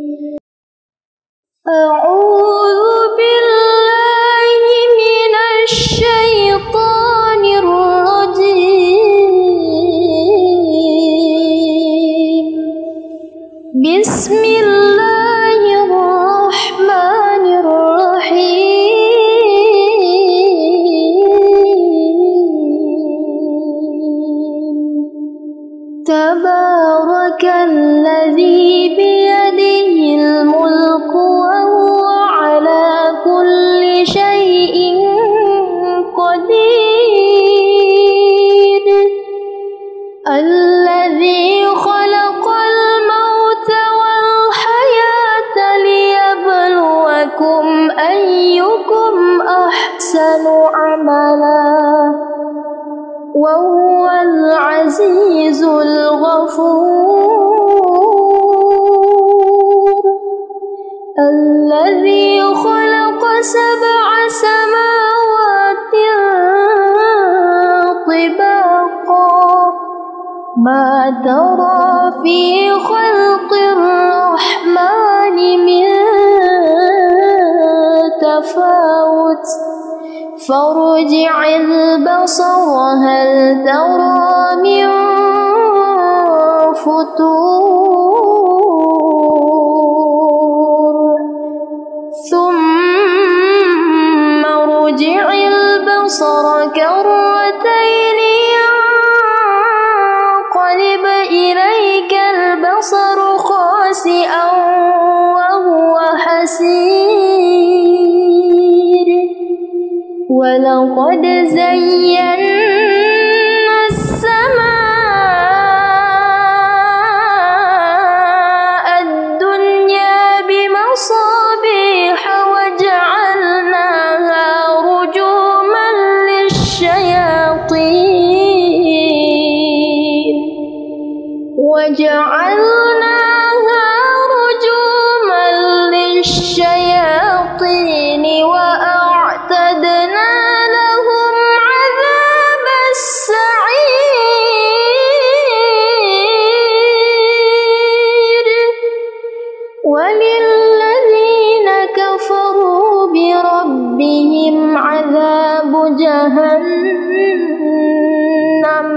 أعوذ بالله من الشيطان الرجيم بسم الله الرحمن الرحيم تبارك الذي بيده الملك وهو على كل شيء قدير الذي خلق الموت والحياة ليبلوكم أيكم أحسن عملا وهو العزيز الغفور الذي خلق 7 سماوات طباقا ما ترى في خلق الرحمن من تفاوت فارجع البصر هل ترى من فطور ثم ارجع البصر كرتين ينقلب إليك البصر خاسئا وهو حسير ولقد زينا السماء الدنيا بمصابيح وجعلناها رجوما للشياطين وأعتدنا لهم عذاب السعير وللذين كفروا بربهم عذاب جهنم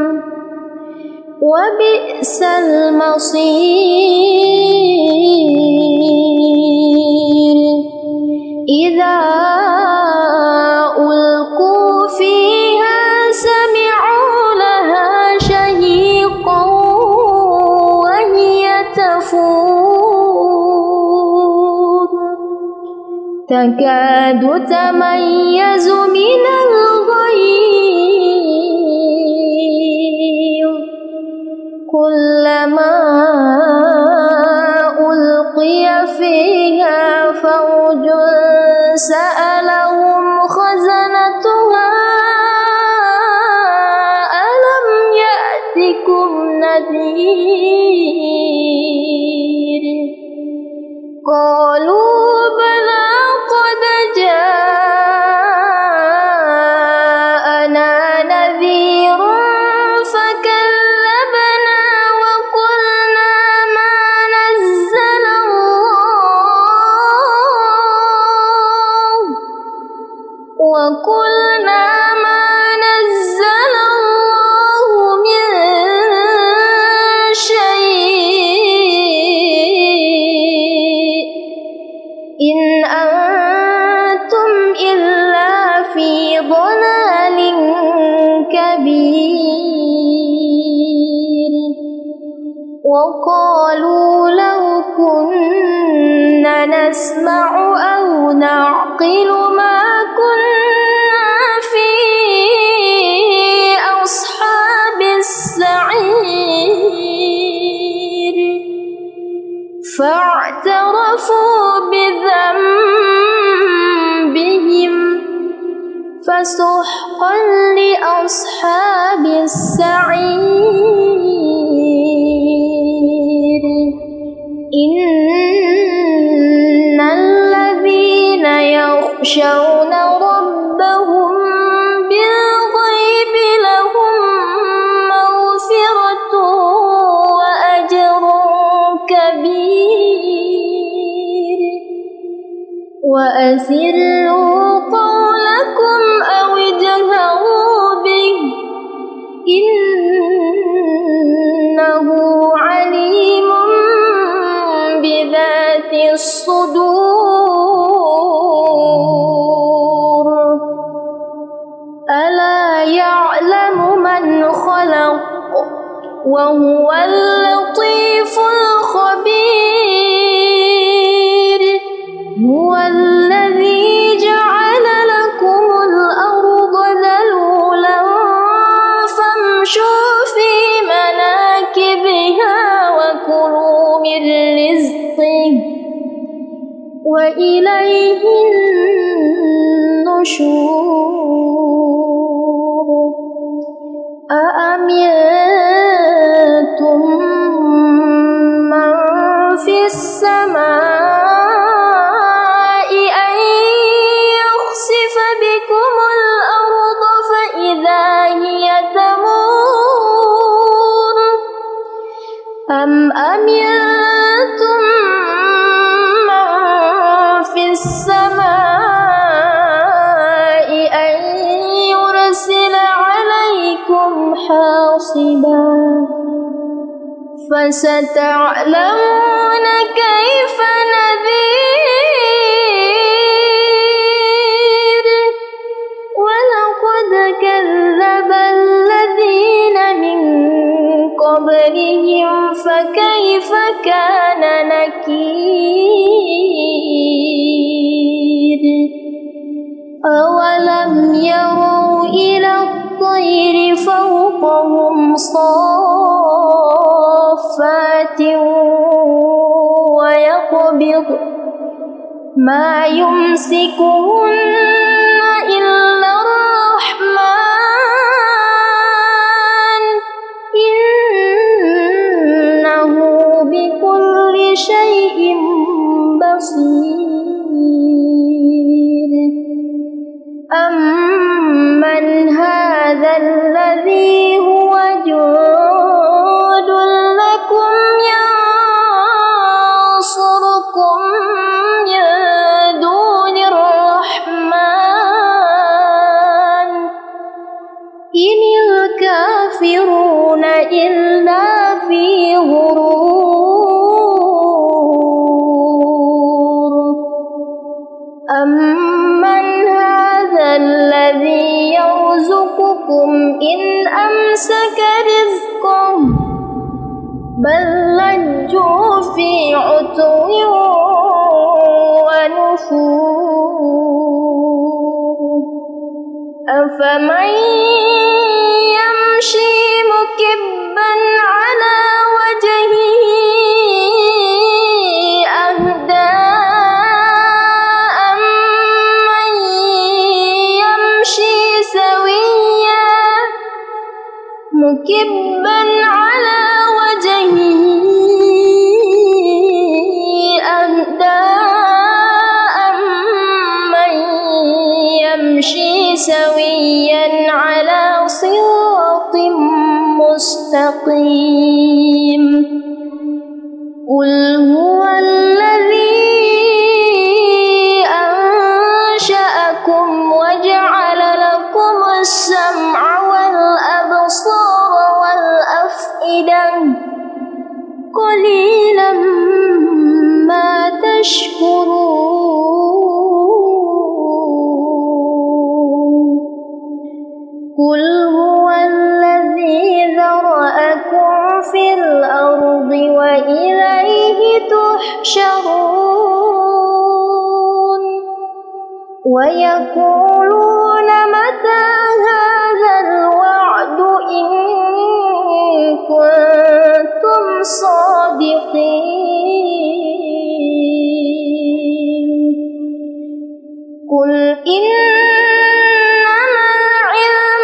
وبئس المصير إذا ألقوا فيها سمعوا لها شهيقا وهي تفور تكاد تميز من الغيظ كلما ألقي فيها فوج سألهم خزنتها ألم يأتكم نذير قالوا بلى قد جاءنا نذير فكذبنا وقلنا ما نزل الله من وقالوا لو كنا نسمع أو نعقل ما كنا في أصحاب السعير فاعترفوا بذنبهم فسحقا لأصحاب السعير إن الذين يخشون ربهم بالغيب لهم مغفرة وأجر كبير وأسروا قولكم أو اجهروا به إنه عليم بذات الصدور ألا يعلم من خلق وهو اللطيف الخبير هو الذي جعل لكم الأرض ذلولا فامشوا في مناكبها وكلوا من رزقه وإليه النشور أأمنتم من في السماء أن يخسف بكم الأرض فإذا هي تمور أم أمنتم من في السماء أن يرسل عليكم حاصبا فستعلمون كيف نذير ولقد كذب الذين من قبلهم فكيف كان نكير أولم يروا إلى الطير فوقهم صافات ويقبض ما يمسكهن إلا الرحمن إنه بكل شيء بصير أمن هذا الذي هو جند لكم ينصركم من دون الرحمن إن الكافرون إلا في غرور أمن هذا الذي يرزقكم إن أمسك رزقه بل لجوا في عتو ونفور أفمن يمشي مكبا على وجهه أهدى أمن يمشي سويا مكبا على وجهه أهدى أمن يمشي سويا على صراط مستقيم قل هو الذي أنشأكم وجعل لكم السمع والأبصار والأفئدة قليلا ما تشكرون قل هو الذي ذرأكم في الأرض الأرض وإليه تحشرون ويقولون متى هذا الوعد إن كنتم صادقين قل إنما العلم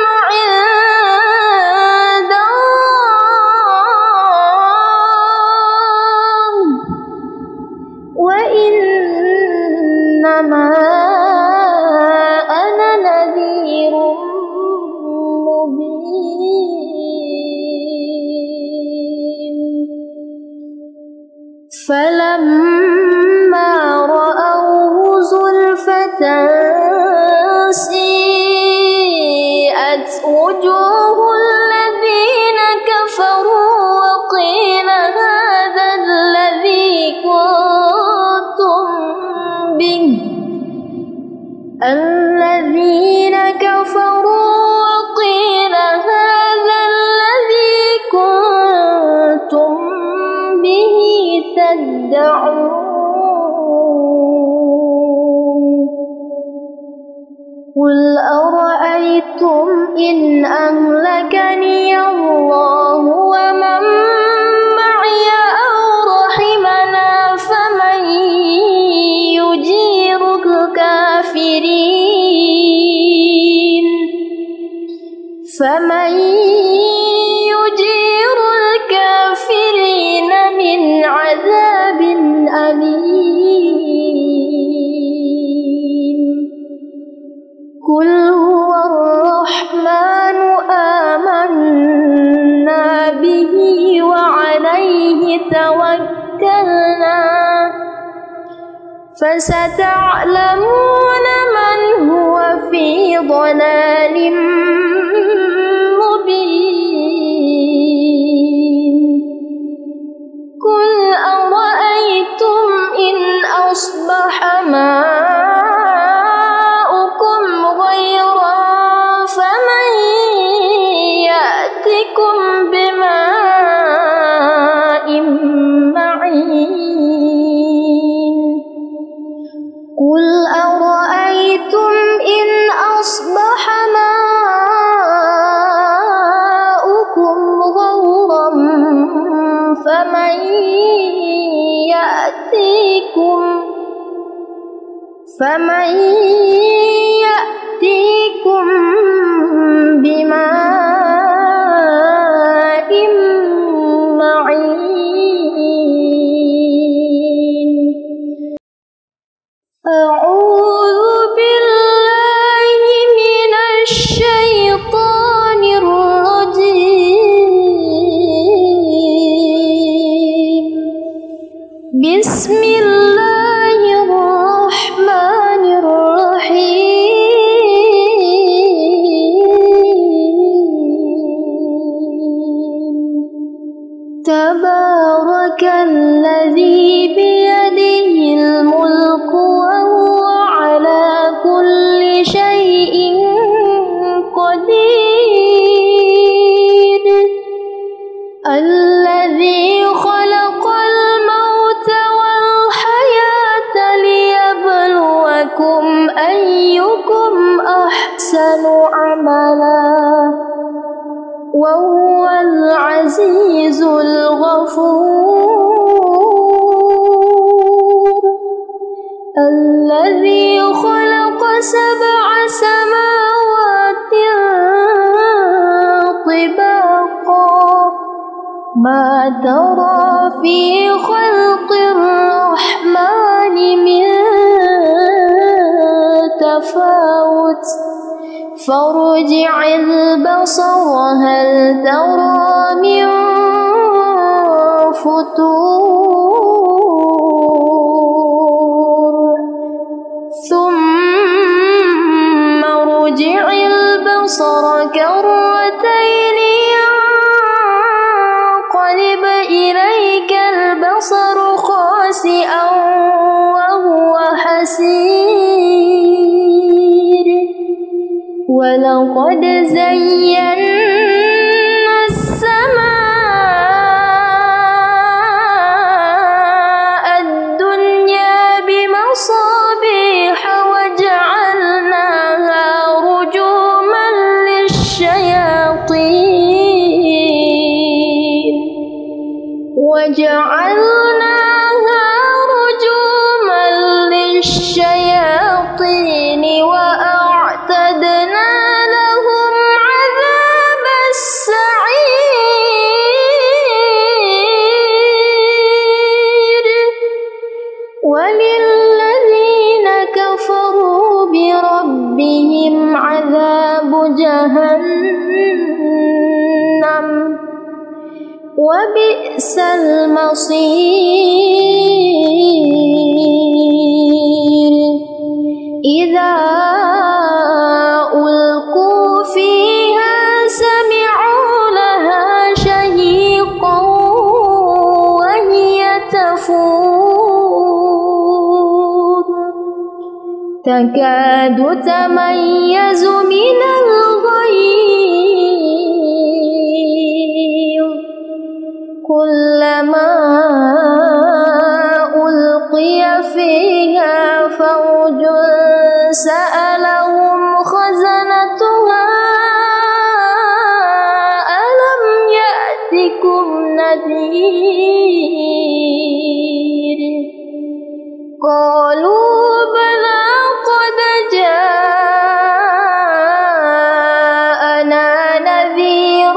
عند الله وإنما أنا نذير مبين فلما رأوه زلفة سيئت وجوه الذين كفروا وقيل هذا الذي كنتم به الذين كفروا وقيل هذا الذي كنتم به تدعون قل أرأيتم إن أهلكني الله ومن معي أو رحمنا فمن يجير الكافرين من عذاب أليم قل هو الرحمن آمنا به وعليه توكلنا فستعلمون من هو في ضلال مبين قل أرأيتم إن أصبح ماؤكم غيرا فمن يأتكم بماء معين قل أرأيتم إن أصبح ماؤكم غورا فمن يأتيكم بماء معين أعوذ بالله من الشيطان الرجيم بسم الله الرحمن الرحيم تبارك الذي بيده الملك وهو على كل شيء قدير الذي خلق الموت والحياة ليبلوكم أيكم أحسن عملا وهو العزيز الغفور الذي خلق 7 سماوات طباقا ما ترى في خلق الرحمن من تفاوت فارجع البصر هل ترى من فطور ثم ارجع البصر كرتين ينقلب إليك البصر خاسئا وهو حسير ولقد زينا السماء وجعلناها رجوما للشياطين وأعتدنا لهم عذاب السعير وللذين كفروا بربهم عذاب جهنم وبئس المصير إذا ألقوا فيها سمعوا لها شهيقا وهي تفور تكاد تميز من الغيظ كلما ألقي فيها فوج سألهم خزنتها ألم يأتكم نذير قالوا بلى قد جاءنا نذير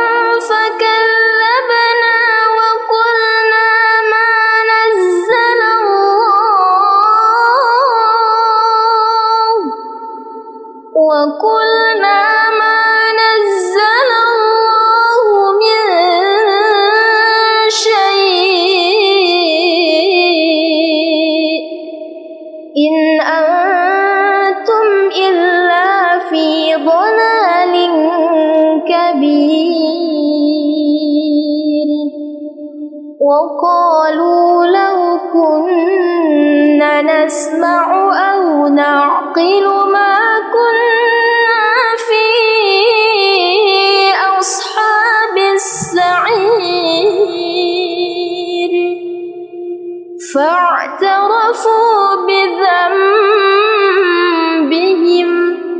وقلنا ما نزل الله من شيء إن أنتم إلا في ضلال كبير وقالوا لو كنا نسمع أو نعقل ما كنا في أصحاب السعير فاعترفوا بذنبهم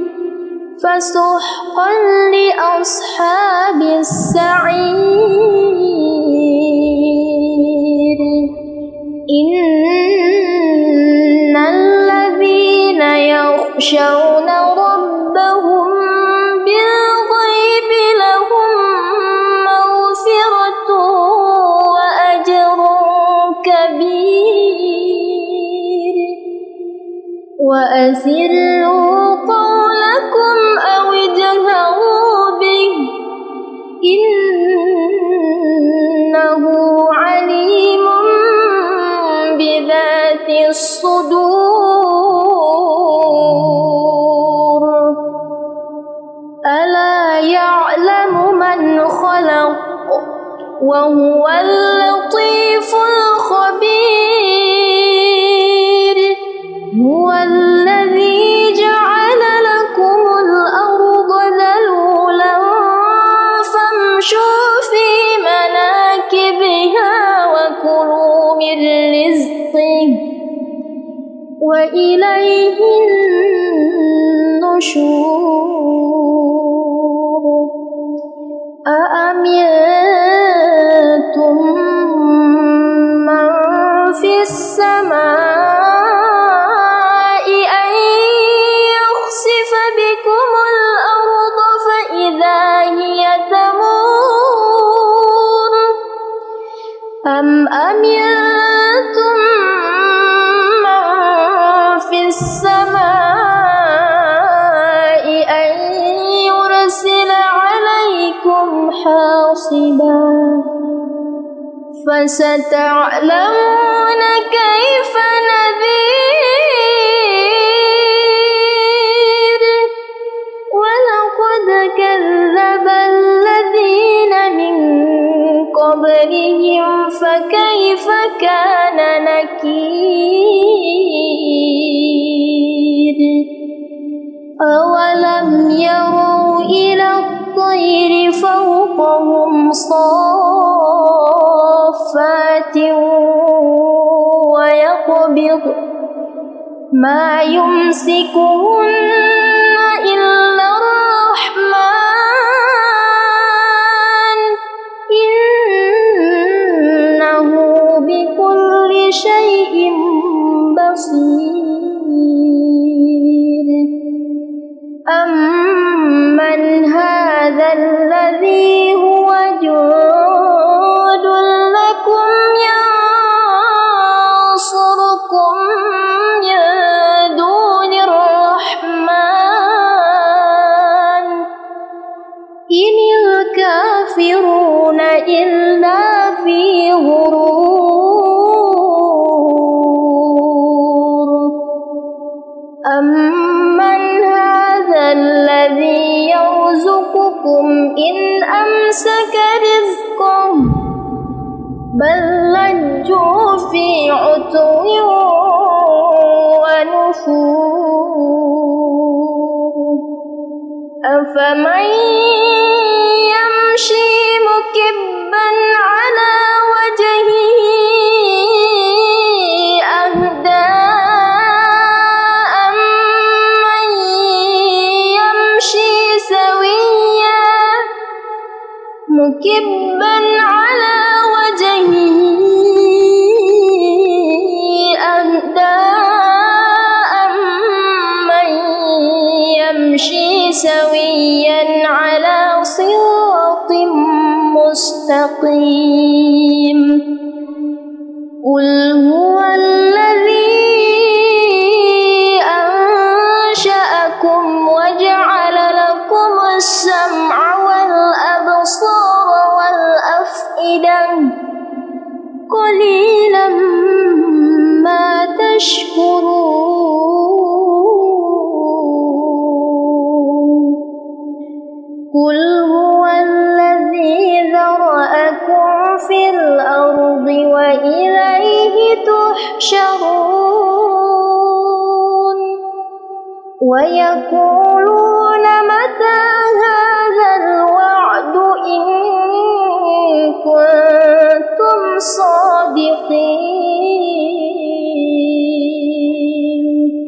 فسحقا لأصحاب السعير إن الذين يخشون ربهم بالغيب لهم مغفرة وأجر كبير وأسروا قولكم أو اجهروا به إنه عليم بذات الصدور ألا يعلم من خلق وهو اللطيف الخبير هو الذي جعل لكم الأرض ذلولا فامشوا في مناكبها وكلوا من رزقه وإليه النشور أأمنتم من في السماء أن يخسف بكم الأرض فإذا هي تمور أم أمنتم من في السماء أن يرسل عليكم حاصبا فستعلمون كيف نذير ولقد كذب الذين من قبلهم فكيف كان نكير أولم يروا إلى الطير فوقهم صافات ويقبض ما يمسكهن إلا الرحمن إنه بل لجوا في عتو ونفور أفمن يمشي مكبا على وجهه أهدى أمن يمشي سويا مكبا على وجهه أهدى أمن يمشي سويا على صراط مستقيم قل هو الذي أنشأكم وجعل لكم السمع والأبصار والأفئدة قليلا ما تشكرون قل هو الذي ذرأكم في الأرض وإليه تحشرون ويقولون متى هذا الوعد إن كنتم صادقين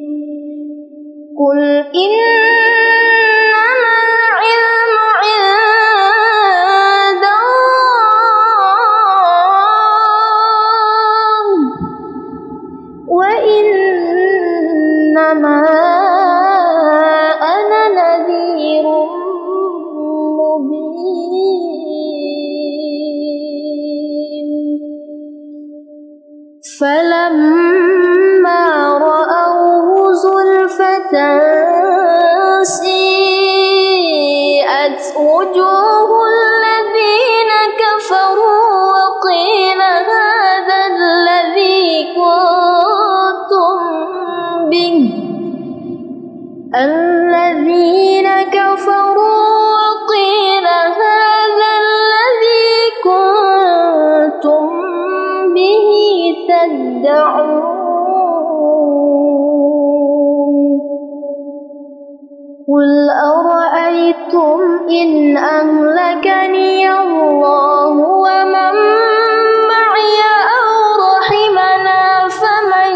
قل إنما العلم عند الله وإنما أنا نذير مبين فلما رأوه زلفة سيئت وجوه الذين كفروا وقيل هذا الذي كنتم به الذين كفروا وقيل هذا الذي كنتم به تدعون قل أرأيتم إن أهلكني الله ومن معي أو رحمنا فمن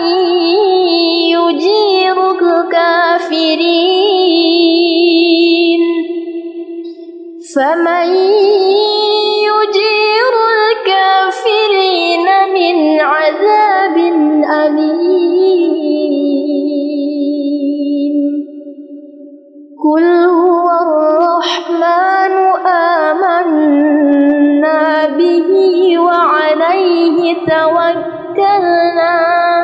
يجير الكافرين من عذاب أليم قل هو الرحمن آمنا به وعليه توكلنا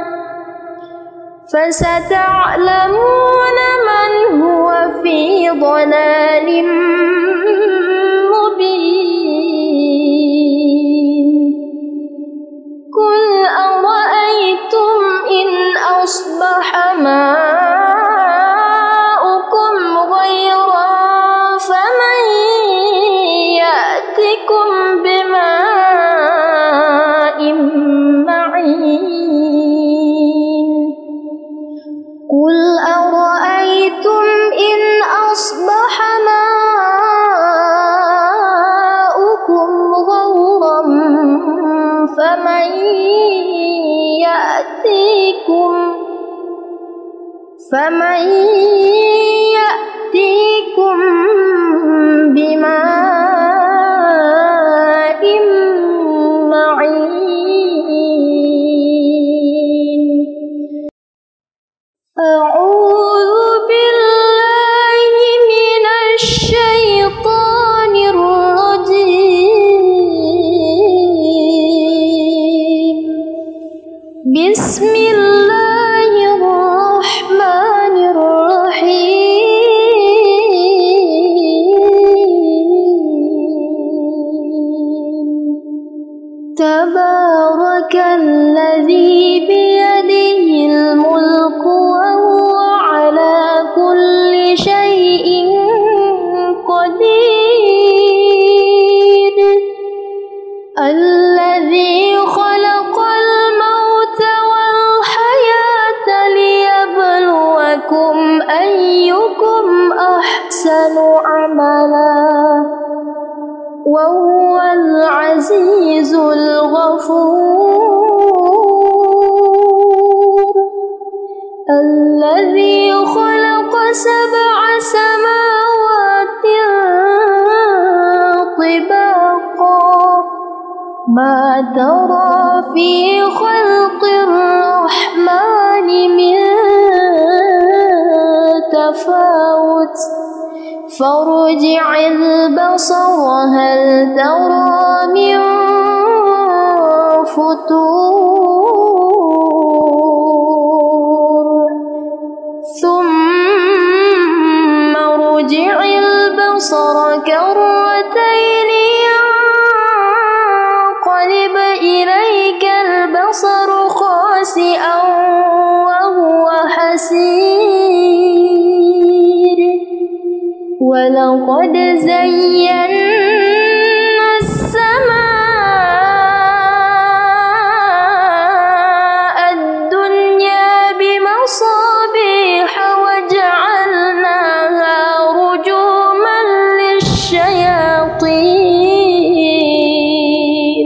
فستعلمون من هو في ضلال مبين قل أرأيتم إن أصبح ماؤكم غيرا فمن يأتكم بماء معين قل أرأيتم إن أصبح ماؤكم غورا فمن يأتيكم بماء معين أعوذ بالله من الشيطان الرجيم بسم الله الرحمن الرحيم تبارك الذي بيده الملك وهو على كل شيء قدير الذي عملا وهو العزيز الغفور الذي خلق 7 سماوات طباقا ما ترى في خلق الرحمن من تفاوت فارجع البصر هل ترى من فطور ثم ارجع البصر كرتين ينقلب إليك البصر خاسئا وهو حسير ولقد زينا السماء الدنيا بمصابيح وجعلناها رجوما للشياطين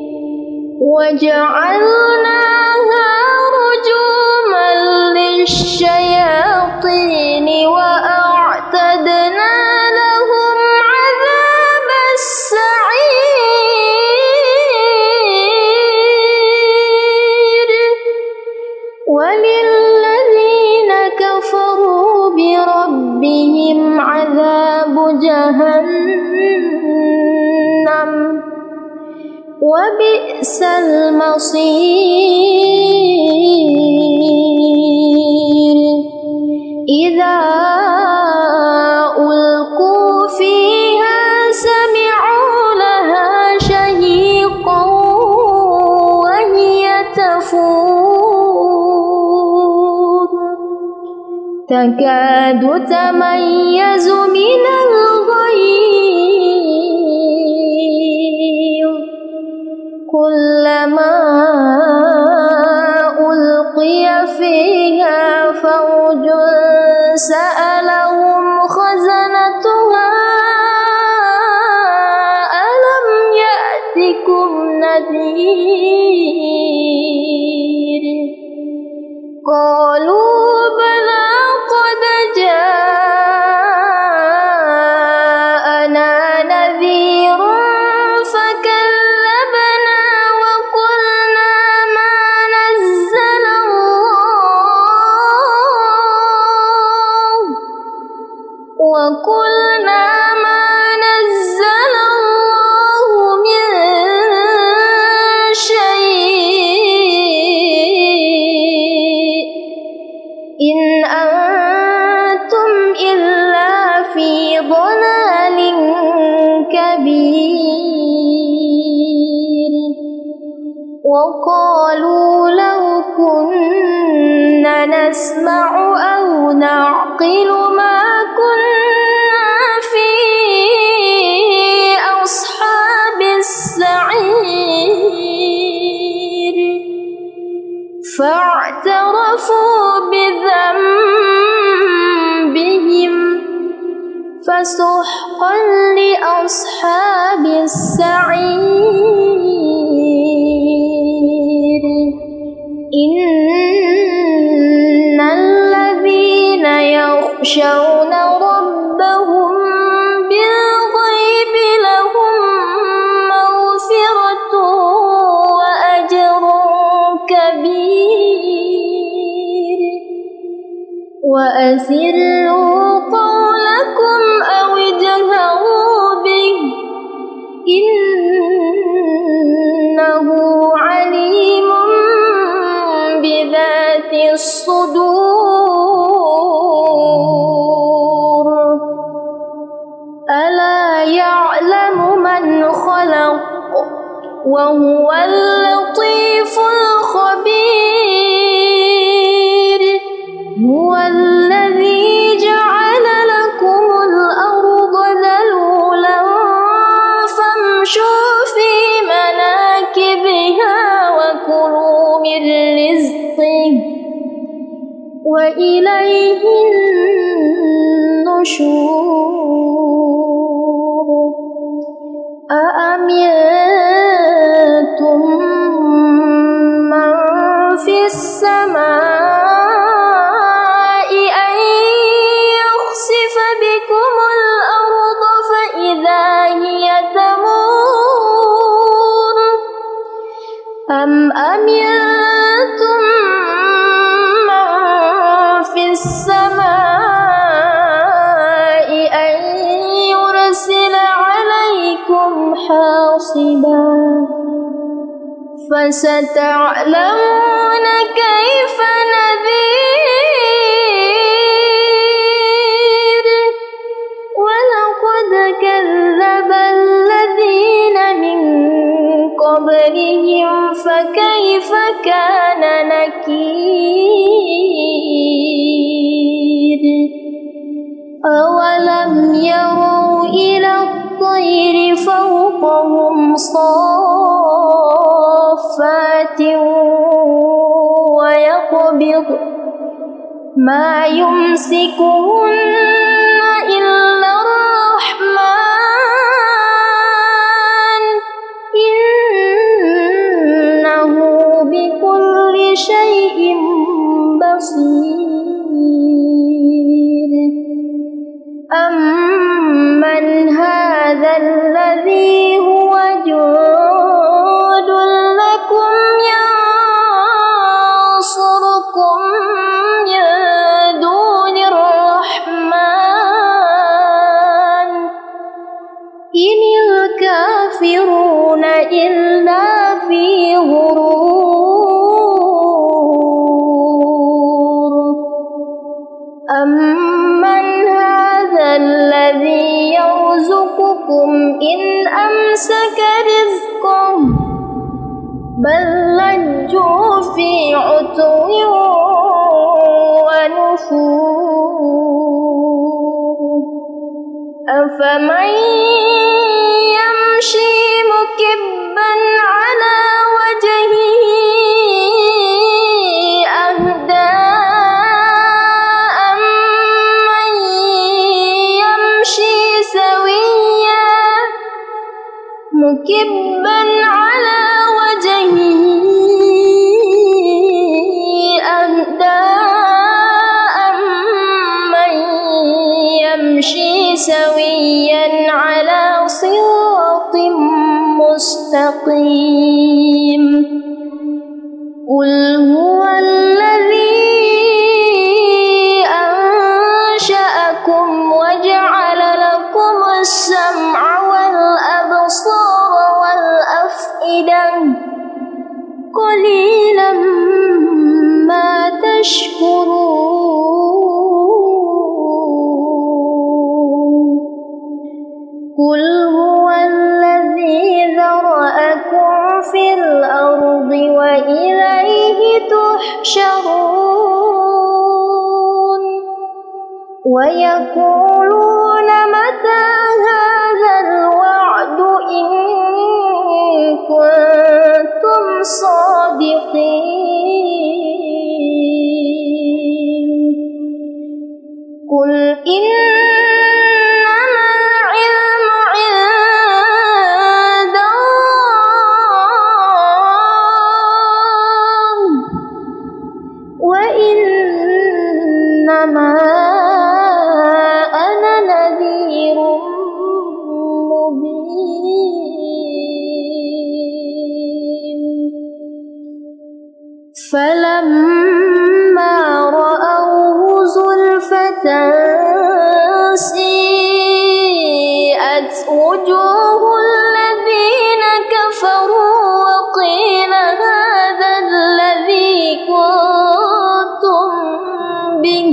وأعتدنا لهم عذاب السعير وللذين كفروا بربهم عذاب جهنم وبئس المصير إذا ألقوا فيها سمعوا لها شهيقا وهي تفور تكاد تميز من الغيظ كلما ألقي فيها فوج سألهم خزنتها ألم يأتكم نذير قالوا بلى قد جاءنا نذير فكذبنا وقلنا ما نزل الله من شيء إن أنتم إلا في ضلال كبير وقالوا لو كنا نسمع أو نعقل ما كنا في أصحاب السعير فاعترفوا بذنبهم فسحقا لأصحاب السعير إن الذين يخشون ربهم بالغيب لهم مغفرة وأجر كبير وأسروا قولكم أو اجهروا به إنه عليم بذات الصدور ألا يعلم من خلق وهو اللطيف الخبير هو الذي جعل لكم الأرض ذلولا فامشوا في مناكبها وكلوا من رزقه وإليه النشور أأمنتم من في السماء أن يخسف بكم الأرض فإذا هي تمور أم أمنتم من في السماء أن يرسل عليكم حاصبا فستعلمون كيف نذير ولقد كذب الذين من قبلهم فكيف كان نكير أولم يروا إلى الطير فوقهم صافات ويقبض ما يمسكهن إلا الرحمن إنه بكل شيء بصير أمن هذا الذي هو جند لكم ينصركم من دون الرحمن إن الكافرون إلا في غرور أمن هذا الذي يرزقكم إن أمسك رزقه بل لجوا في عتو ونفور أفمن يمشي مكبا على وجهه أهدى أمن يمشي سويا مكبا على وجهه أهدى أمن يمشي سويا على صراط مستقيم قل هو الذي أنشأكم وجعل لكم السمع والأبصار والأفئدة قليلا ما تشكرون قل هو الذي ذرأكم في الأرض وإليه تحشرون ويقولون متى هذا الوعد إن كنتم صادقين قل إنما العلم عند الله وإنما أنا نذير مبين فلما رأوه زلفة سيئت وجوه الذين كفروا وقيل هذا الذي كنتم به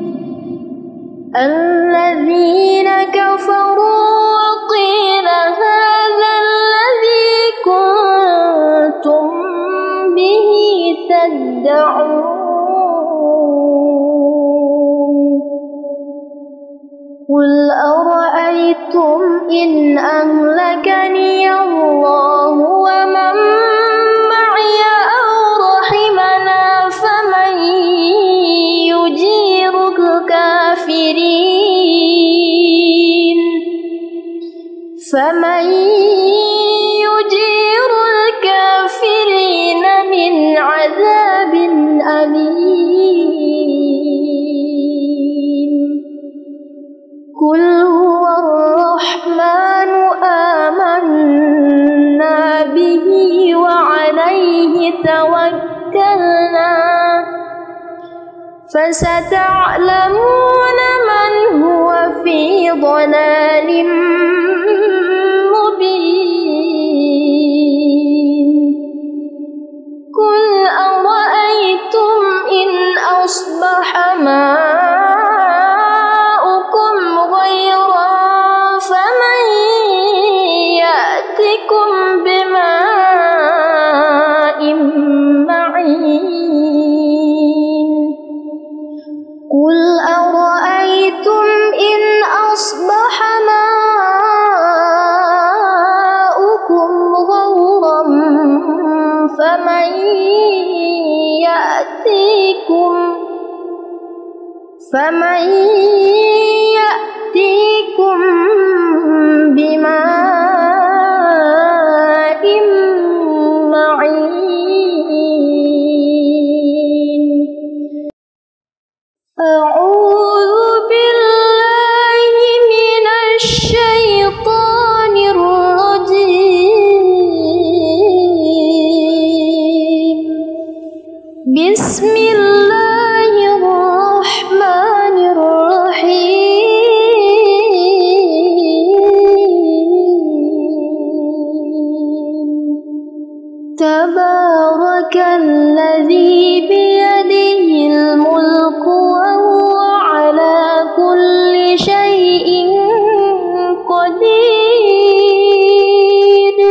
الذين كفروا وقيل هذا الذي كنتم به تدعون قل أرأيتم إن أهلكني الله ومن معي أو رحمنا فمن يجير الكافرين فمن عليه توكلنا فستعلمون من هو في ضلال مبين قل أرأيتم إن أصبح ماؤكم غيرا فمن يأتكم بماء معين قل أرأيتم إن أصبح ماؤكم غورا فمن يأتيكم بماء معين أعوذ بالله من الشيطان الرجيم بسم الله الرحمن الرحيم تبارك الذي بيده الملك وهو على كل شيء قدير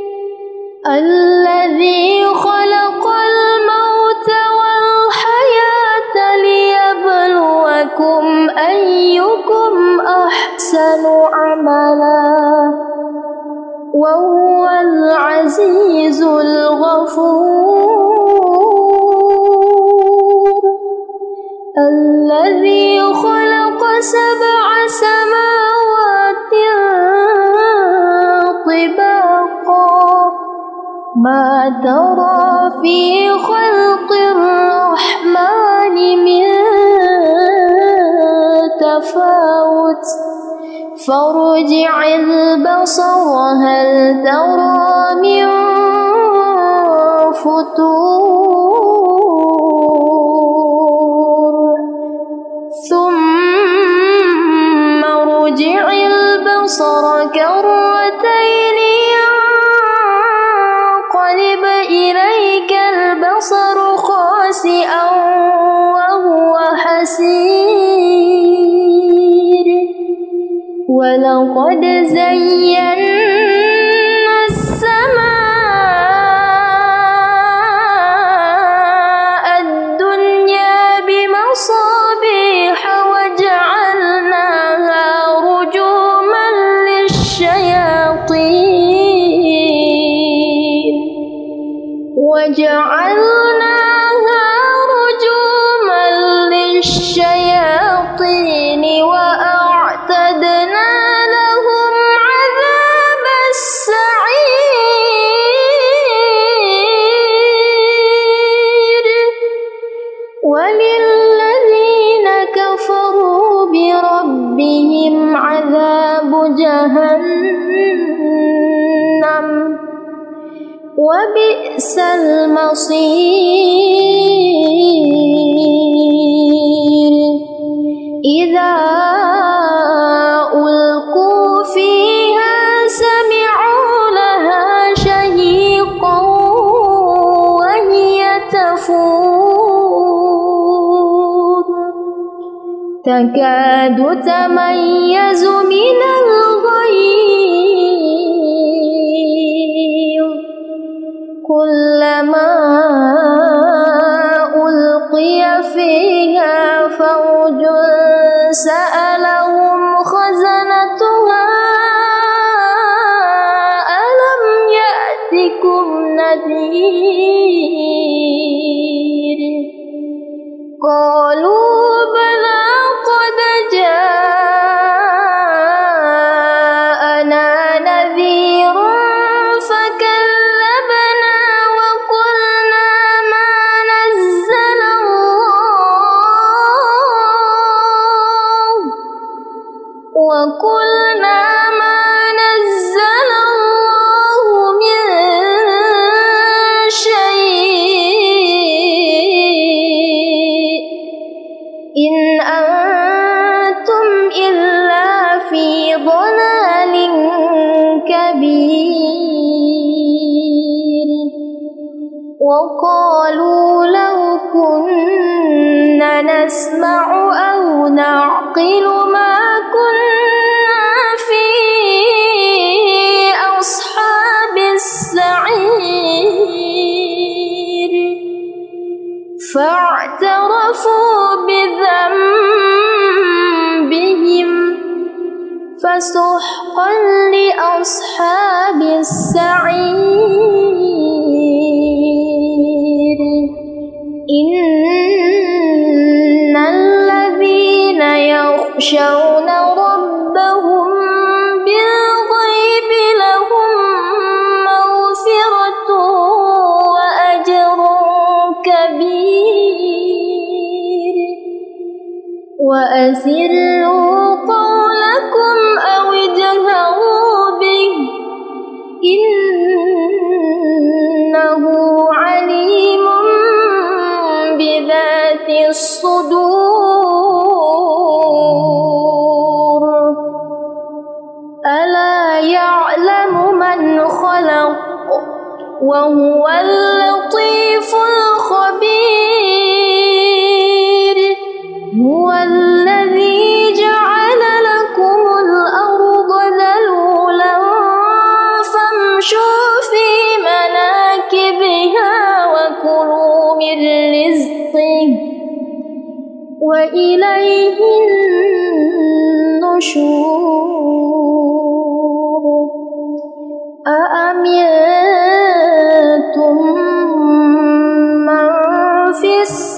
الذي خلق الموت والحياة ليبلوكم أيكم أحسن عملا وهو العزيز الغفور الذي خلق 7 سماوات طباقا ما ترى في خلق الرحمن من تفاوت فارجع البصر هل ترى من فطور ثم ارجع البصر كرتين ينقلب إليك البصر خاسئا وهو حسير ولقد زينا السماء الدنيا بمصابيح وجعلناها رجوما للشياطين وأعتدنا لهم عذاب السعير وللذين كفروا بربهم عذاب جهنم وبئس المصير إذا ألقوا فيها سمعوا لها شهيقا وهي تفور تكاد تميز من الغيظ كلما ألقي فيها فوج سألهم خزنتها ألم يأتكم نذير قالوا بلى قد جاءنا نذير فكذبنا وقلنا ما نزل الله من شيء وقالوا لو كنا نسمع أو نعقل ما كنا في أصحاب السعير فاعترفوا بذنبهم فسحقا لأصحاب السعير إن الذين يخشون ربهم بالغيب لهم مغفرة وأجر كبير وأسروا قولكم أو اجهروا به إنه عليم بذات الصدور ألا يعلم من خلق وهو اللطيف الخبير هو الذي جعل لكم الأرض ذلولا فامشوا في مناكبها وكلوا من رزقه وإليه النشور أأمنتم من في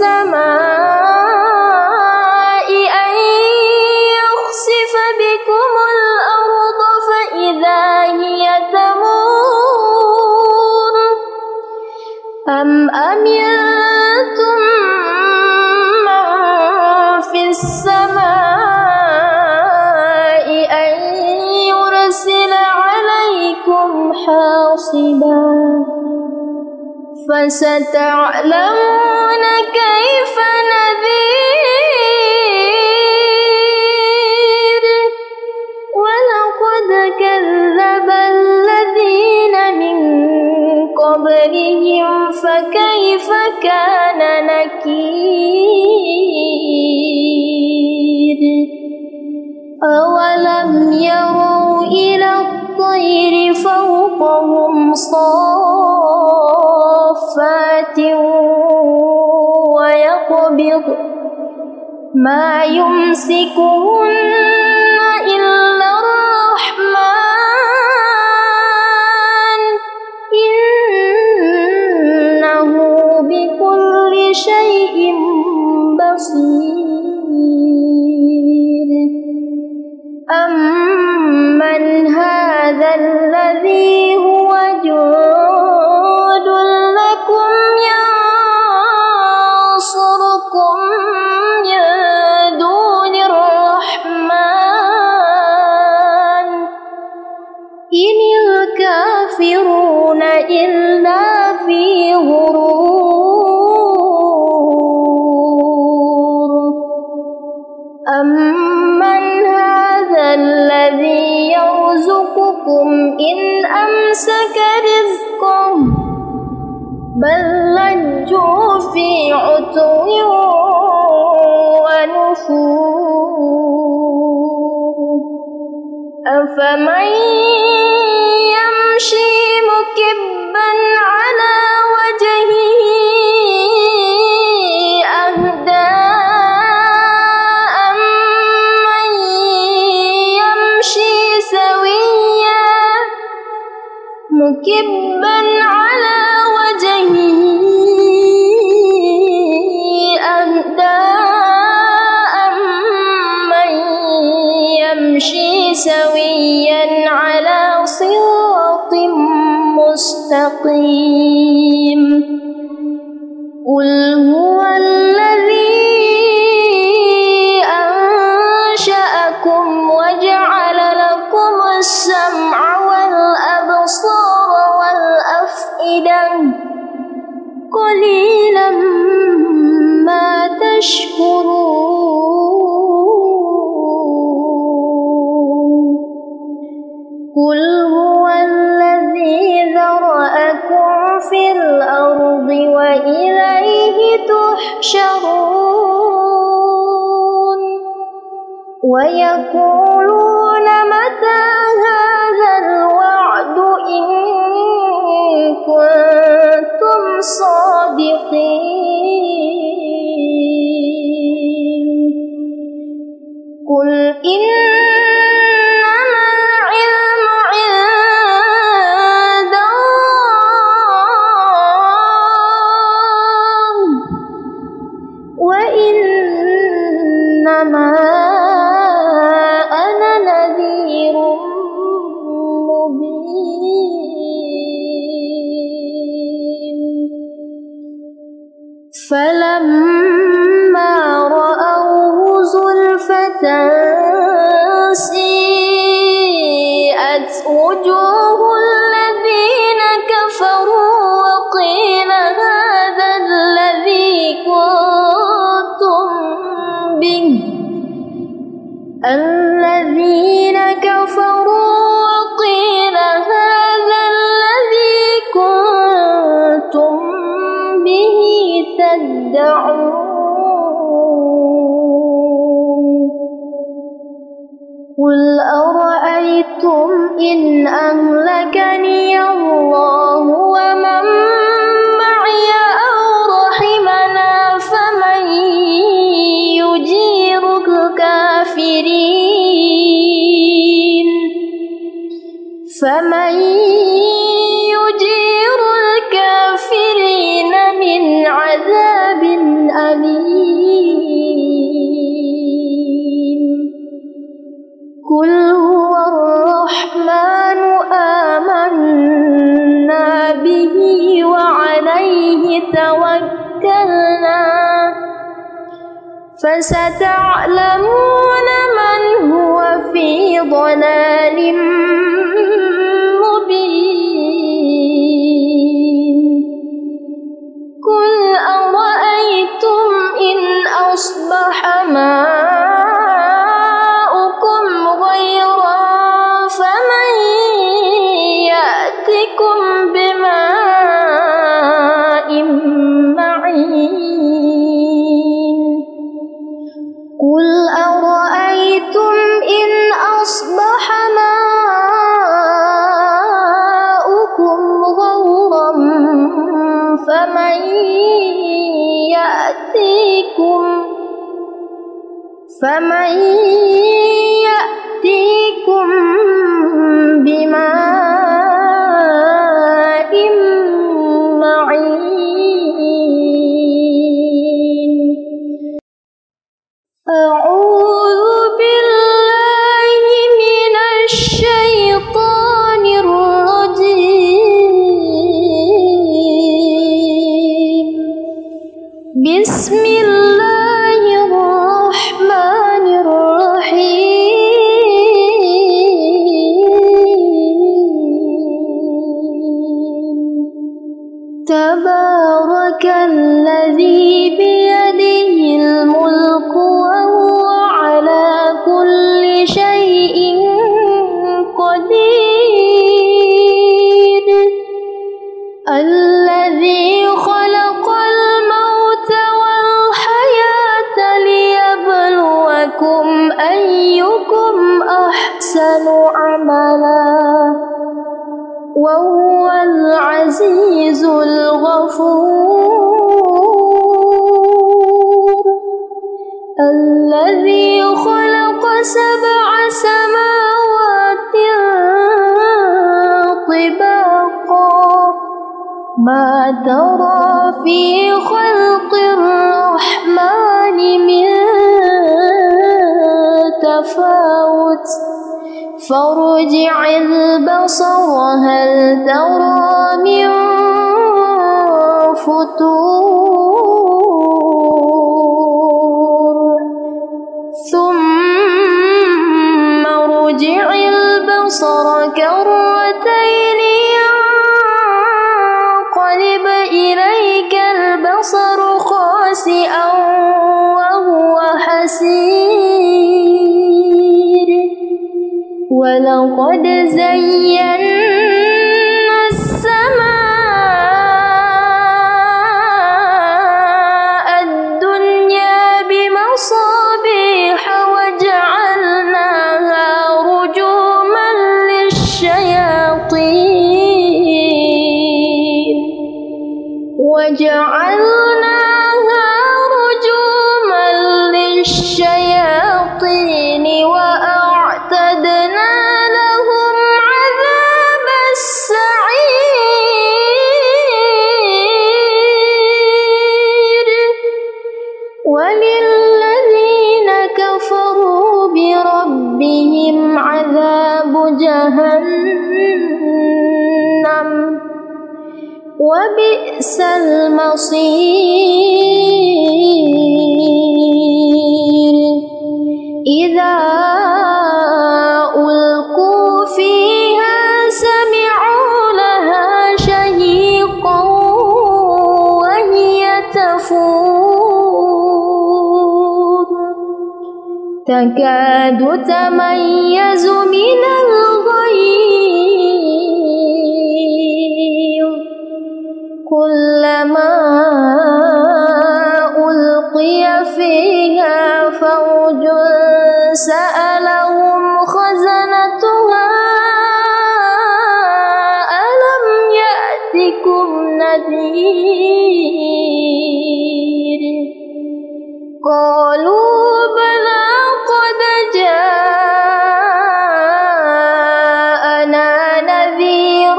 السماء أن يخسف بكم الأرض فإذا هي تمور أم أمنتم من في السماء أن يرسل عليكم حاصبا فستعلمون كيف نذير ولقد كذب الذين من قبلهم فكيف كان نكير أولم يروا إلى الطير فوقهم صافات ويقبض ما يمسكهن إلا الرحمن إنه بكل شيء بصير أمن هذا الذي هو جند لكم ينصركم من دون الرحمن إن الكافرون إلا في غرور أمن هذا الذي يرزقكم إن أمسك رزقه بل لجوا في عتو ونفور أفمن يمشي مكبا على وجهه أهدى أمن يمشي سويا مكبا على وجهه أهدى أمن يمشي سويا على صراط مستقيم قل هو الذي أنشأكم وجعل لكم السمع والأبصار والأفئدة قليلا ما تشكرون قل هو الذي ذرأكم في الأرض وإليه تحشرون ويقولون متى هذا الوعد إن كنتم صادقين قل إنما العلم عند الله وإنما أنا نذير مبين فلما رأوه زلفة سيئت وجوه الذين كفروا وقيل هذا الذي كنتم به الذين كفروا وقيل هذا الذي كنتم به تدعون قل أرأيتم إن أهلكني الله ومن معي أو رحمنا فمن يجير الكافرين من عذاب أليم قل هو الرحمن آمنا به وعليه توكلنا فستعلمون من هو في ضلال مبين قل أرأيتم إن أصبح ماؤكم غيرا فمن يأتكم بماء معين قل أرأيتم إن أصبح ماؤكم غورا فمن يأتيكم بماء معين أعوذ بالله من الشيطان الرجيم بسم الله الرحمن الرحيم تبارك الذي بيده الملك وهو على كل شيء قدير الذي خلق الموت والحياة ليبلوكم أيكم أحسن عملا وهو العزيز الغفور الذي خلق 7 سماوات طباقا ما ترى في خلق الرحمن من تفاوت فارجع البصر هل ترى من فطور ثم ارجع البصر كرتين ينقلب إليك البصر خاسئا وهو حسير ولقد زينا السماء جعلناها رجوما للشياطين وأعتدنا لهم عذاب السعير وللذين كفروا بربهم عذاب جهنم وبئس المصير إذا ألقوا فيها سمعوا لها شهيقا وهي تفور تكاد تميز من الغيظ كلما ألقي فيها فوج سألهم خزنتها ألم يأتكم نذير قالوا بلى قد جاءنا نذير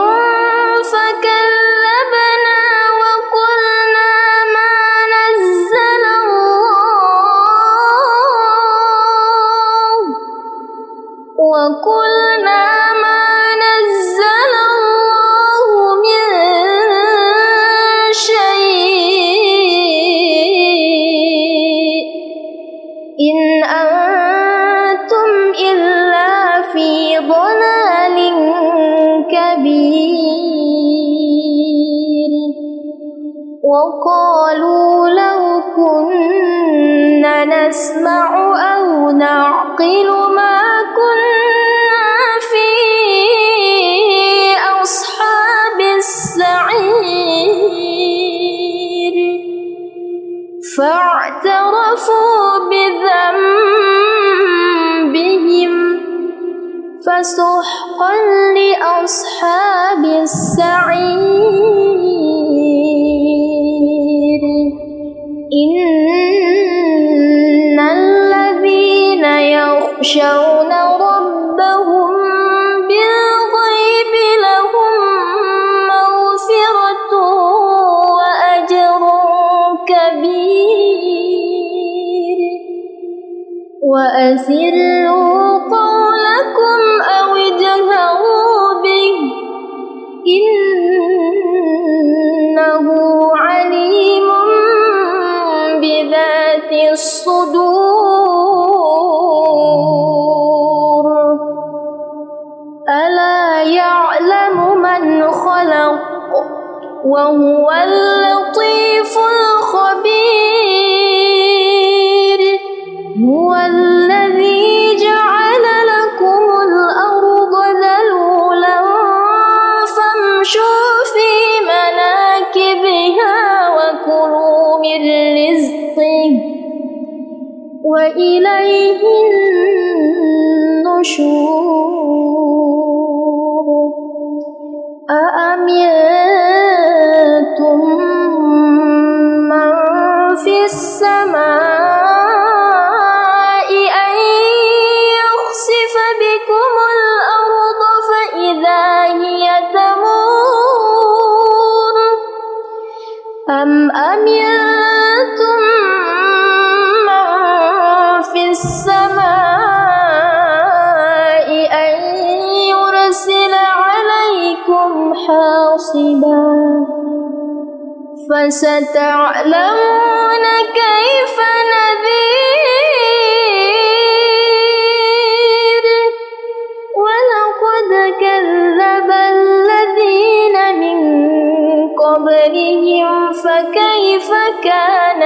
فكذبنا وقلنا ما نزل الله من شيء إن أنتم إلا في ضلال كبير وقالوا لو كنا نسمع أو نعقل ما كنا في أصحاب السعير فاعترفوا بذنبهم فسحقا لأصحاب السعير إن الذين يخشون ربهم بالغيب لهم مغفرة وأجر كبير وأسروا قولكم أو اجهروا به إنه عليم بذات الصدور ألا يعلم من خلق وهو اللطيف الخبير هو الذي جعل لكم الأرض ذلولا فامشوا في مناكبها وكلوا من رزقه وإليه النشور أأمنتم من في السماء أن يخسف بكم الأرض فإذا هي تمور أم أمنتم من في السماء أن يرسل عليكم حاصبا فستعلمون كيف نذير ولقد كذب الذين من قبلهم فكيف كان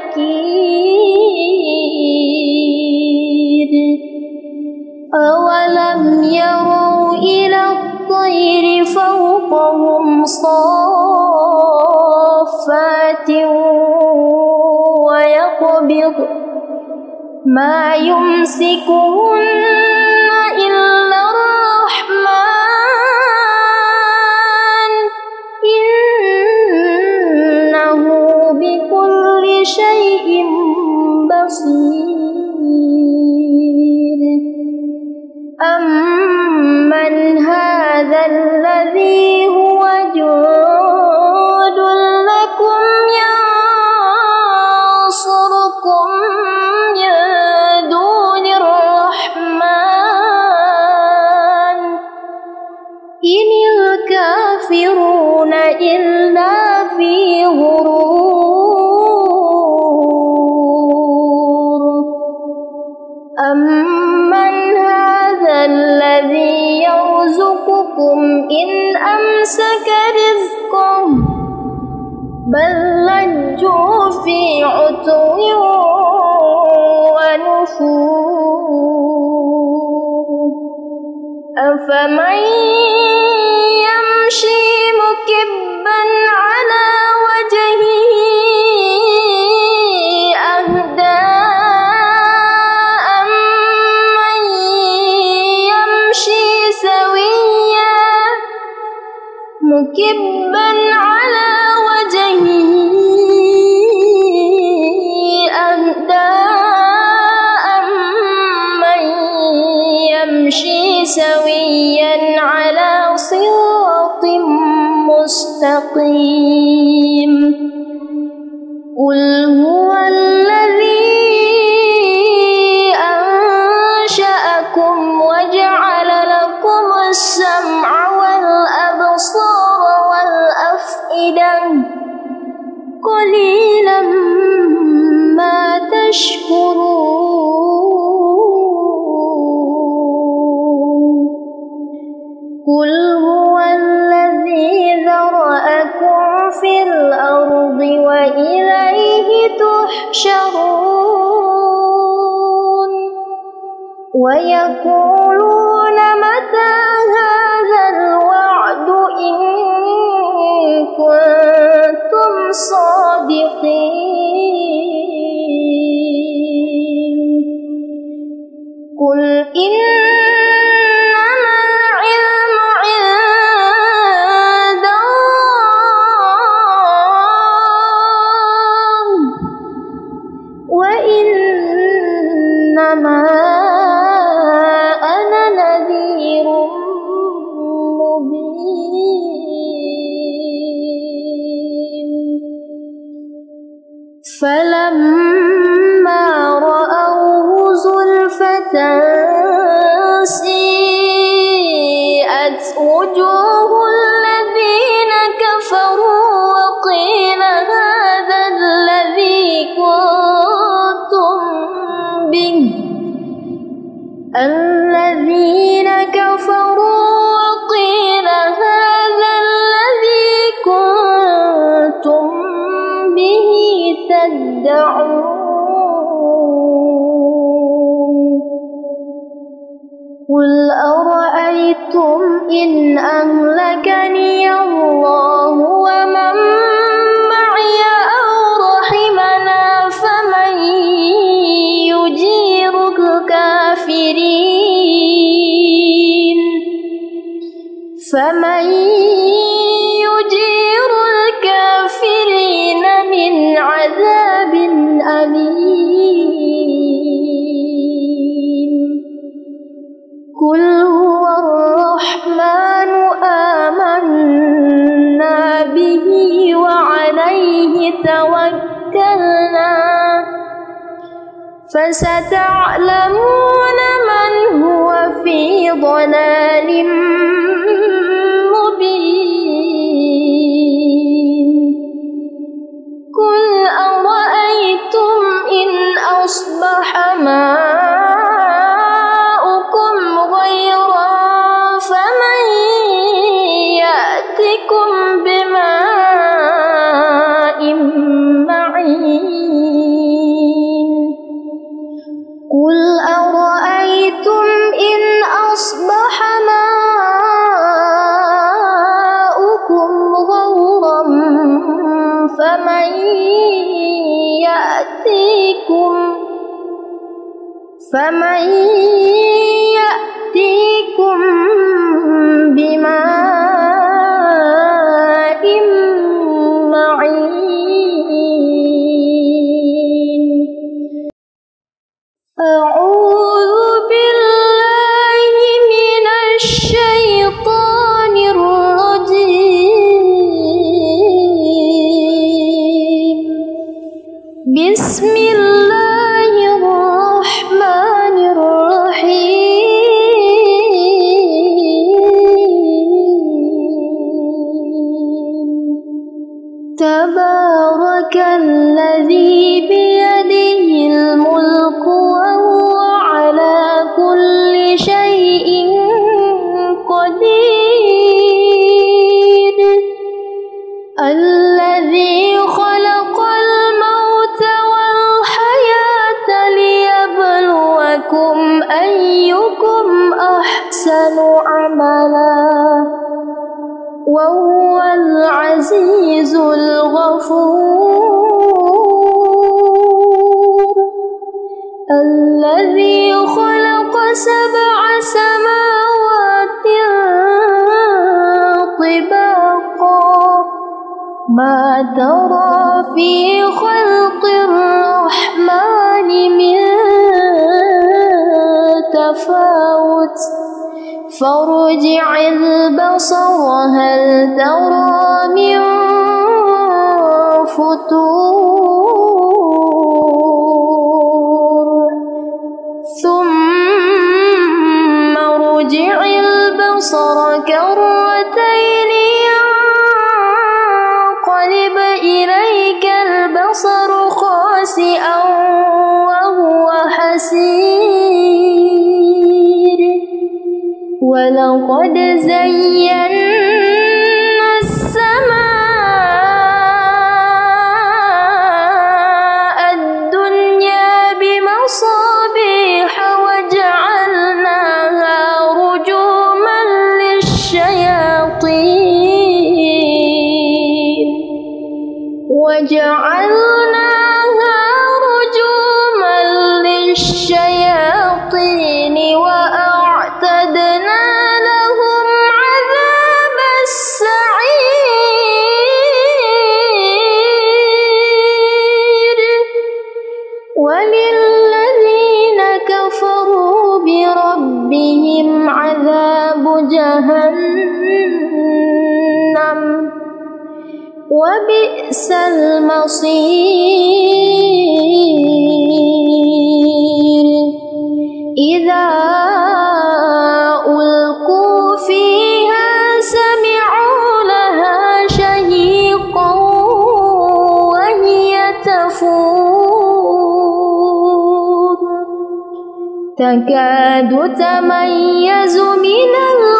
نكير أولم يروا إلى الطير فوقهم صافات ويقبض ما يمسكهن إلا الرحمن إنه بصير أمن هذا الذي هو جند لكم ينصركم من دون الرحمن إن الكافرون إلا في غرور أمن هذا الذي يرزقكم إن أمسك رزقه بل لجوا في عتو ونفور أفمن يمشي مكبا على وجهه أهدى أمن يمشي سويا مكبا على وجهه أهدى أمن يمشي سويا على صراط مستقيم قل هو الذي أنشأكم وجعل لكم السمع والأبصار والأفئدة قليلا ما تشكرون قل هو الذي ذرأكم في الأرض وإليه تحشرون ويقولون متى هذا الوعد إن كنتم صادقين قل إنما العلم عند الله وإنما أنا نذير مبين فلما رأوه زلفة سيئت وجوه الذين كفروا وقيل هذا الذي كنتم به الذين كفروا وقيل هذا الذي كنتم به تدعون قل أرأيتم إن أهلكني الله ومن معي أو رحمنا فمن يجير الكافرين من عذاب أليم قل هو الرحمن آمنا به وعليه توكلنا فستعلمون من هو في ضلال مبين قل أرأيتم إن أصبح ماؤكم غيرا فمن يأتكم بماء معين قل أرأيتم إن أصبح ماؤكم غورا فمن يأتيكم بماء معين بسم الله الرحمن الرحيم تبارك الذي بيده الملك وهو على كل شيء قدير الذي خلق الموت والحياة ليبلوكم أيكم أحسن عملا وهو العزيز الغفور الذي خلق 7 سماوات طباقا ما ترى في خلق الرحمن من تفاوت فارجع البصر هل ترى من فطور ثم ارجع البصر كرتين ينقلب إليك البصر خاسئا وهو حسير ولقد زينا السماء الدنيا بمصابيح وجعلناها رجوما للشياطين وأعتدنا لهم عذاب السعير وللذين كفروا بربهم عذاب جهنم وبئس المصير إذا ألقوا فيها سمعوا لها شهيقا وهي تفور تكاد تميز من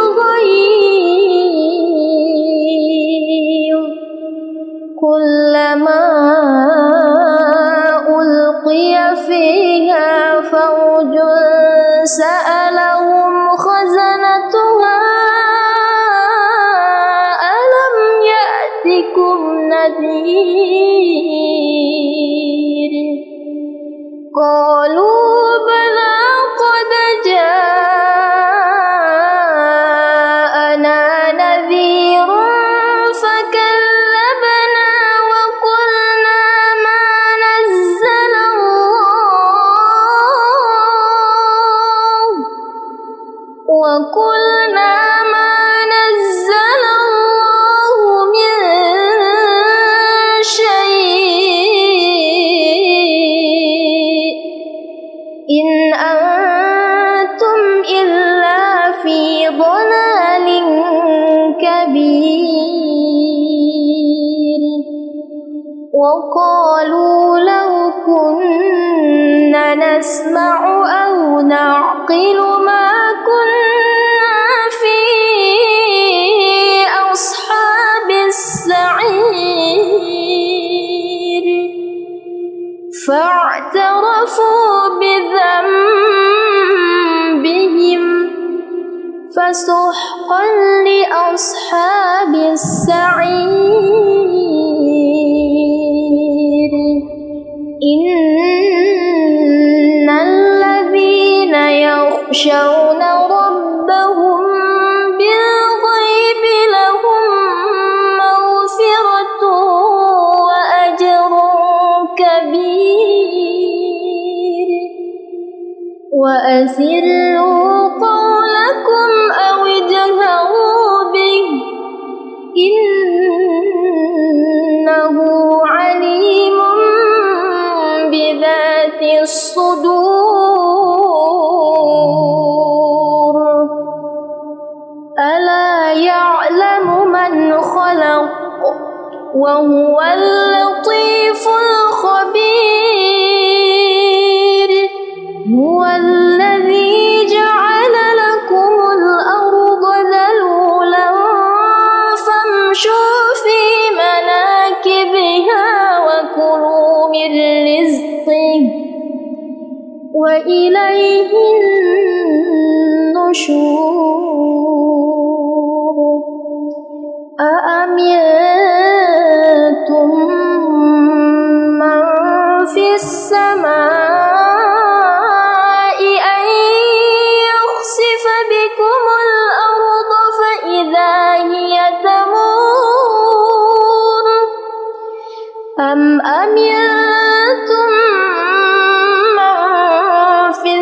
الغيظ كلما ألقي فيها فوج سألهم خزنتها ألم يأتكم نذير قالوا بلى قد جاءنا نذير فكذبنا وقلنا ما نزل الله من شيء إن أنتم إلا في ضلال كبير وقالوا لو كنا نسمع أو نعقل ما كنا في أصحاب السعير فاعترفوا بذنبهم فسحقا لأصحاب السعير إن الذين يخشون ربهم بالغيب لهم مغفرة وأجر كبير وأسروا قولكم أو اجهروا به إنه عليم وهو اللطيف الخبير هو الذي جعل لكم الأرض ذلولا فامشوا في مناكبها وكلوا من رزقه وإليه النشور أأمنتم من في السماء أن يخسف بكم الأرض فإذا هي تمور أم أمنتم من في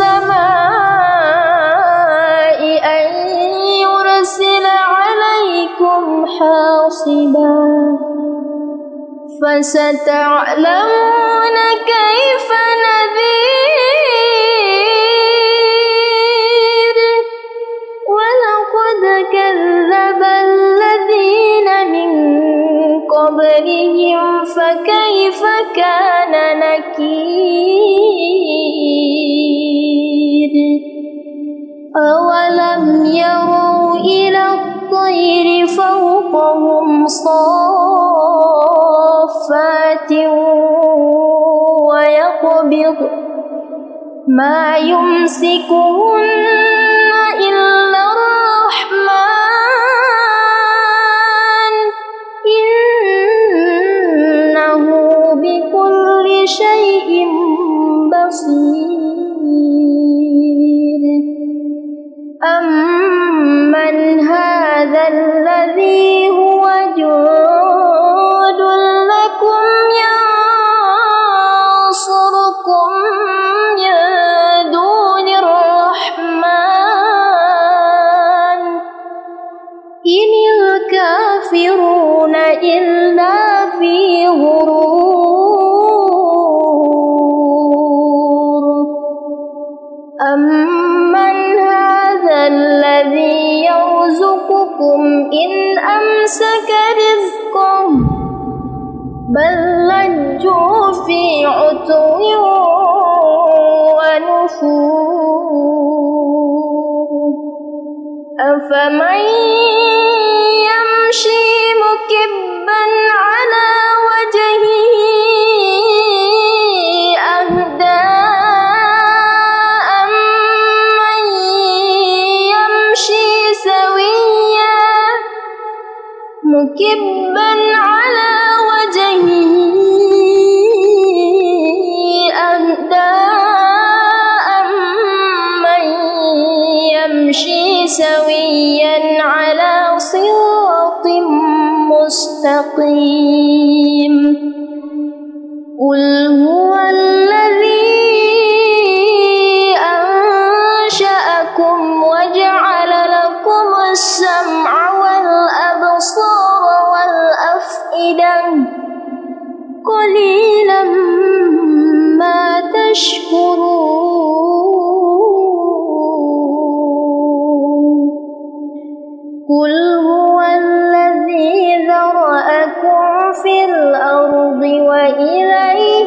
السماء أن يرسل عليكم حاصبا فستعلمون كيف نذير ولقد كذب الذين من قبلهم فكيف كان نكير أولم يروا إلى الطير فوقهم صافات ويقبض ما يمسكهن إلا الرحمن إنه بكل شيء بصير أمن هذا الذي هو جند لكم ينصركم من دون الرحمن إن الكافرون إلا في غرور أمن هذا الذي يرزقكم إن أمسك رزقه بل لجوا في عتو ونفور أفمن يمشي مكبا على وجهه أهدى أمن يمشي سويا مكبا على وجهه أهدى أمن يمشي سويا على صراط مستقيم قل هو الذي أنشأكم وجعل لكم السمع والأبصار والأفئدة قليلا ما تشكرون قل هو الذي ذرأكم في الأرض وإليه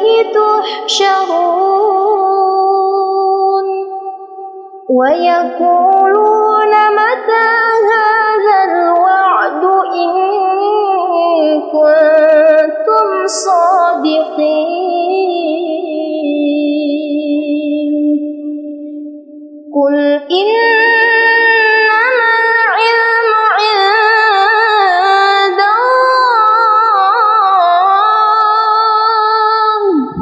تحشرون ويقولون متى هذا الوعد إن كنتم صادقين قل إنما العلم عند الله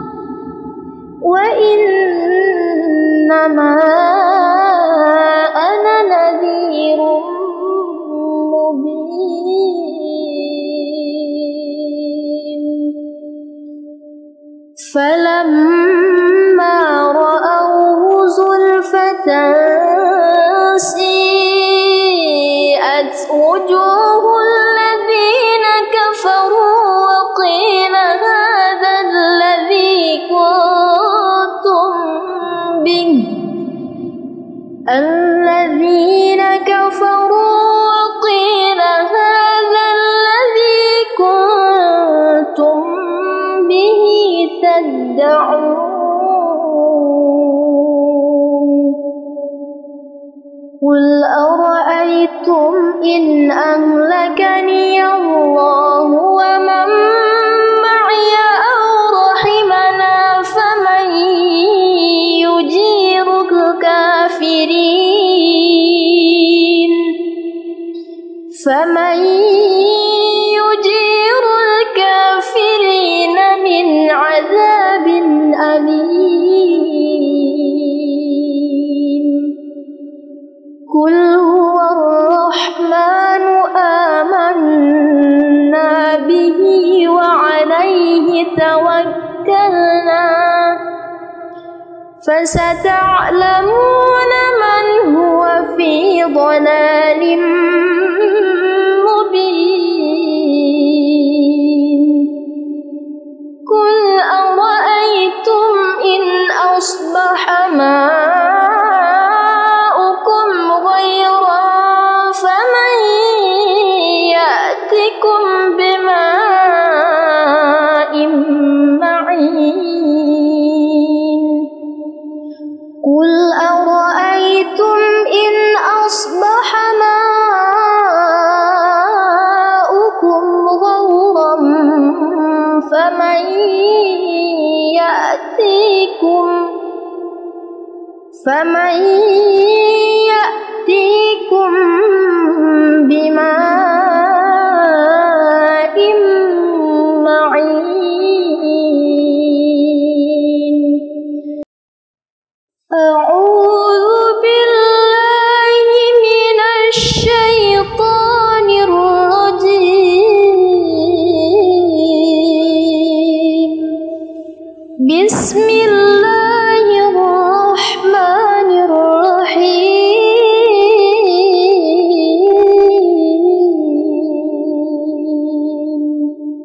وإنما أنا نذير مبين فلما رأوه زلفة سيئت وجوه الذين كفروا وقيل هذا الذي كنتم به الذين كفروا وقيل هذا الذي كنتم تدعون قل أرأيتم إن أهلكني الله ومن معي أو رحمنا فمن يجير الكافرين من عذاب أليم قل هو الرحمن آمنا به وعليه توكلنا فستعلمون من هو في ضلال مبين قل أرأيتم إن أصبح ماؤكم غيرا فمن يأتكم بماء معين قل أرأيتم إن أصبح ماؤكم غورا فمن يأتيكم بماء معين أعوذ بالله من الشيطان الرجيم بسم الله الرحمن الرحيم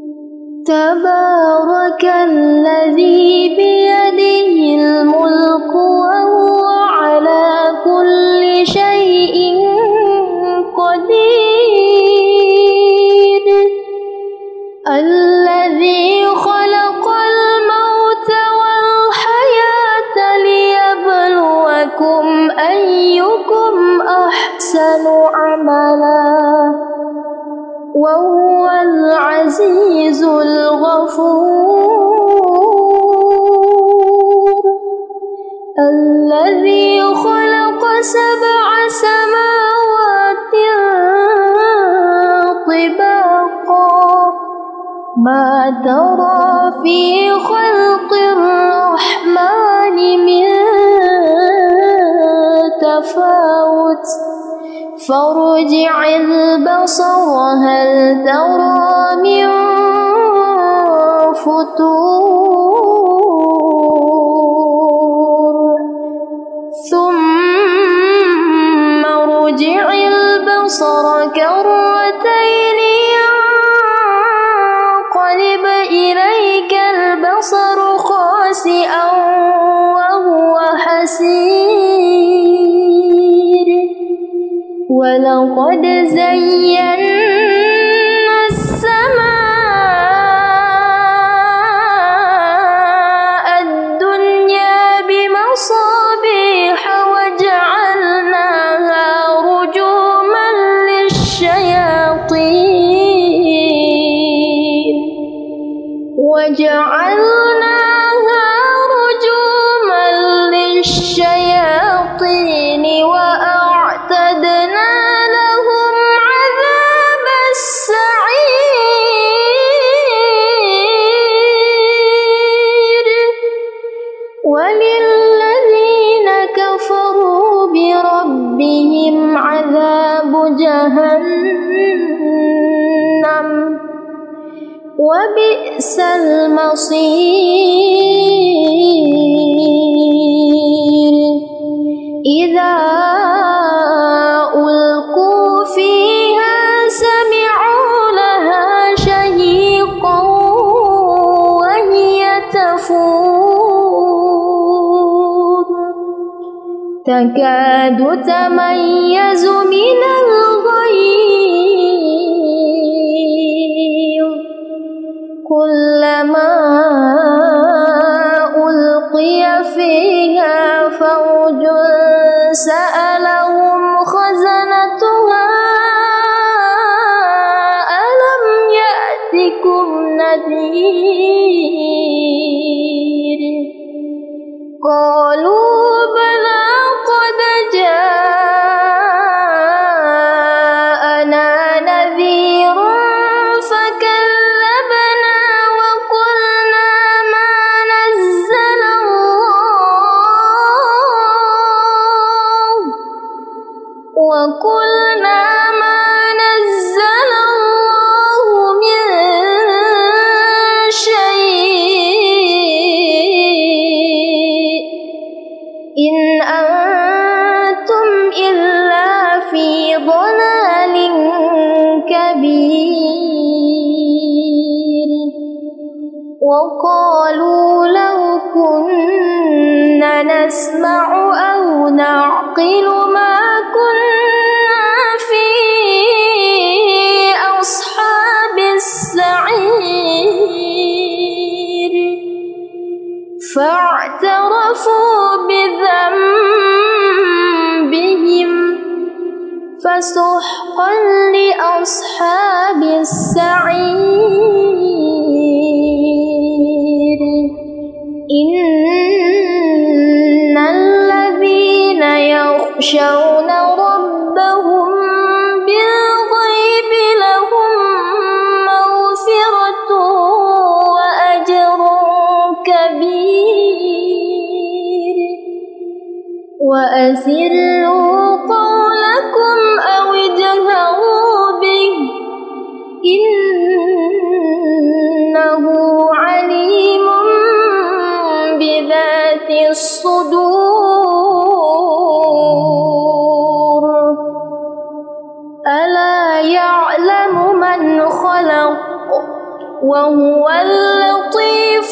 تبارك الذي بيده الملك وهو على كل شيء قدير الذي خلق الموت والحياة ليبلوكم أيكم أحسن عملا وهو العزيز الغفور الذي خلق 7 سماوات طباقا ما ترى في خلق الرحمن من تفاوت فارجع البصر هل ترى من فطور ثم ارجع البصر كرتين ينقلب إليك البصر خاسئا وهو حسير ولقد زينا السماء الدنيا بمصابيح وجعلناها رجوما للشياطين وأعتدنا لهم عذاب السعير وللذين كفروا بربهم عذاب جهنم وبئس المصير إذا ألقوا فيها سمعوا لها شهيقا وهي تفور تكاد تميز من الغيظ كلما وقالوا لو كنا نسمع أو نعقل ما كنا في أصحاب السعير فاعترفوا بذنبهم فسحقا لأصحاب السعير إن الذين يخشون ربهم بالغيب لهم مغفرة وأجر كبير وأسروا قولكم أو اجهروا به إنه عليم بذات الصدور ألا يعلم من خلق وهو اللطيف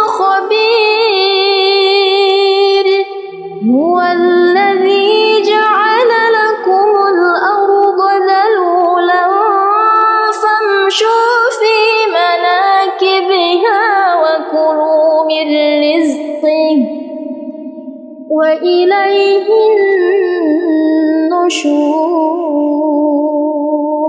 الخبير هو الذي جعل لكم الأرض ذلولا فامشوا في مناكبها وكلوا من رزقه وإليه النشور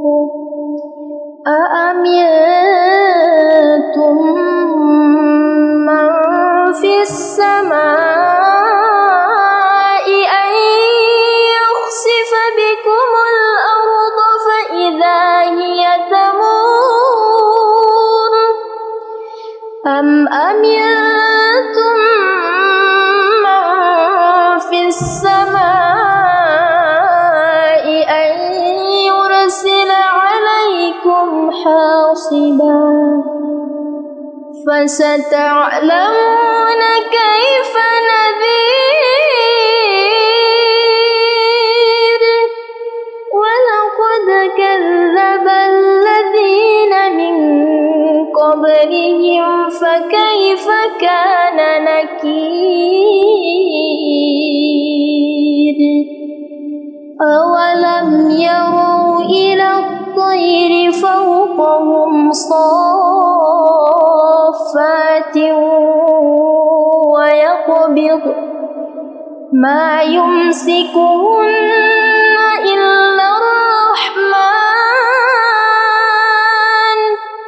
أأمنتم من في السماء أن يخسف بكم الأرض فإذا هي تمور أم أمنتم من في السماء أن يرسل عليكم حاصبا فستعلمون كيف نذير ولقد كذب الذين من قبلهم فكيف كان نكير أولم يروا إلى الطير فوقهم صافات ويقبض ما يمسكهن إلا الرحمن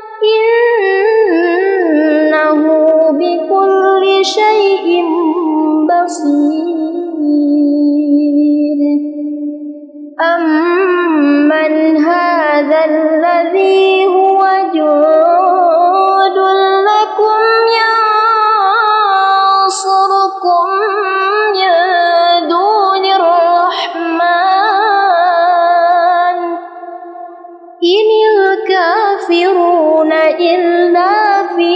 إنه بكل شيء بصير أمن هذا الذي هو جند لكم ينصركم من دون الرحمن إن الكافرون إلا في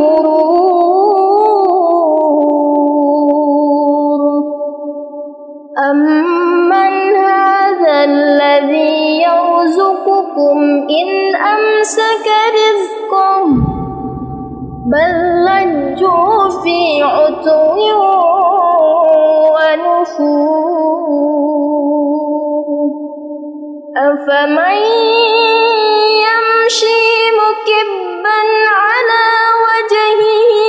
غرور أمن هذا الذي يرزقكم إن أمسك رزقه بل لجوا في عتو ونفور أفمن يمشي مكبا على وجهه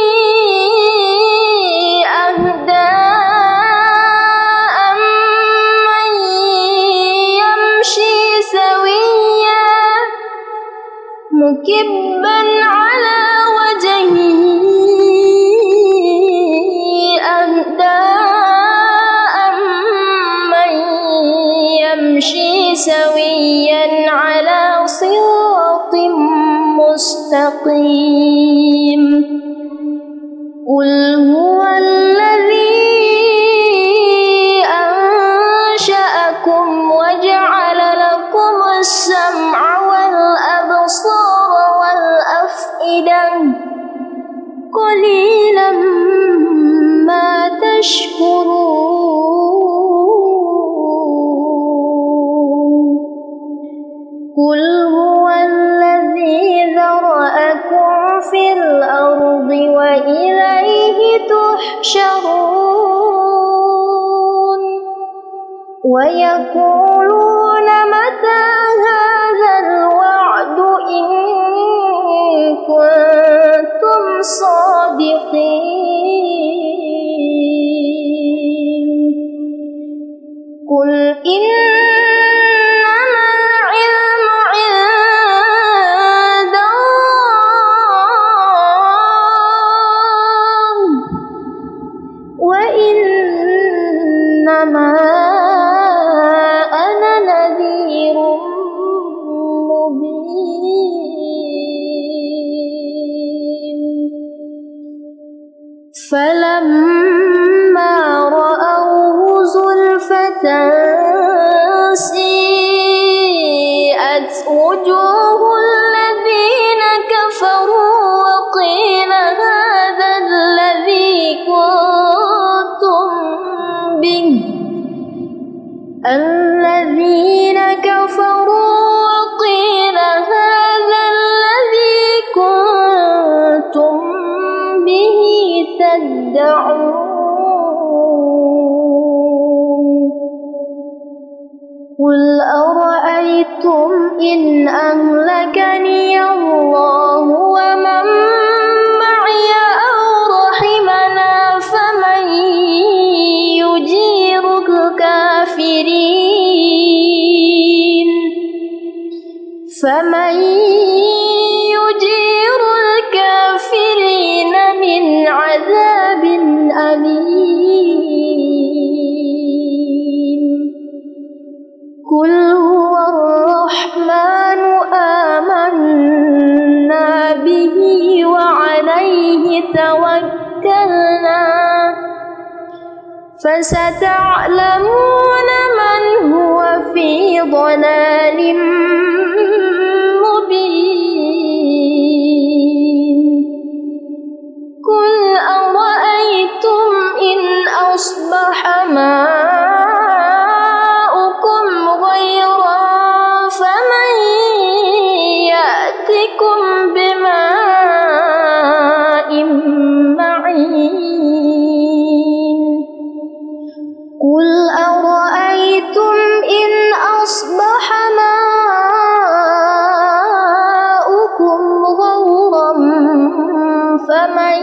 أهدى أمن يمشي سويا مكبا على وجهه أهدى أمن يمشي سويا على صراط مستقيم قل هو الذي أنشأكم وجعل لكم السمع والأبصار والأفئدة قليلا ما تشكرون قل هو الذي ذرأكم في الأرض وإليه تحشرون ويقولون متى هذا الوعد إن كنتم صادقين قل إنما العلم عند الله وإنما أنا نذير مبين فلما رأوه زلفة سيئت وجوه الذين كفروا وقيل هذا الذي كنتم به الذين كفروا وقيل هذا الذي كنتم به تدعون قل أرأيتم إن أهلكني الله ومن معي أو رحمنا فمن يجير الكافرين من عذاب أليم قل هو الرحمن آمنا به وعليه توكلنا فستعلمون من هو في ضلال مبين قل أرأيتم إن أصبح ماؤكم غيرا فمن يأتكم بماء معين قل أرأيتم إن أصبح ماؤكم غورا فمن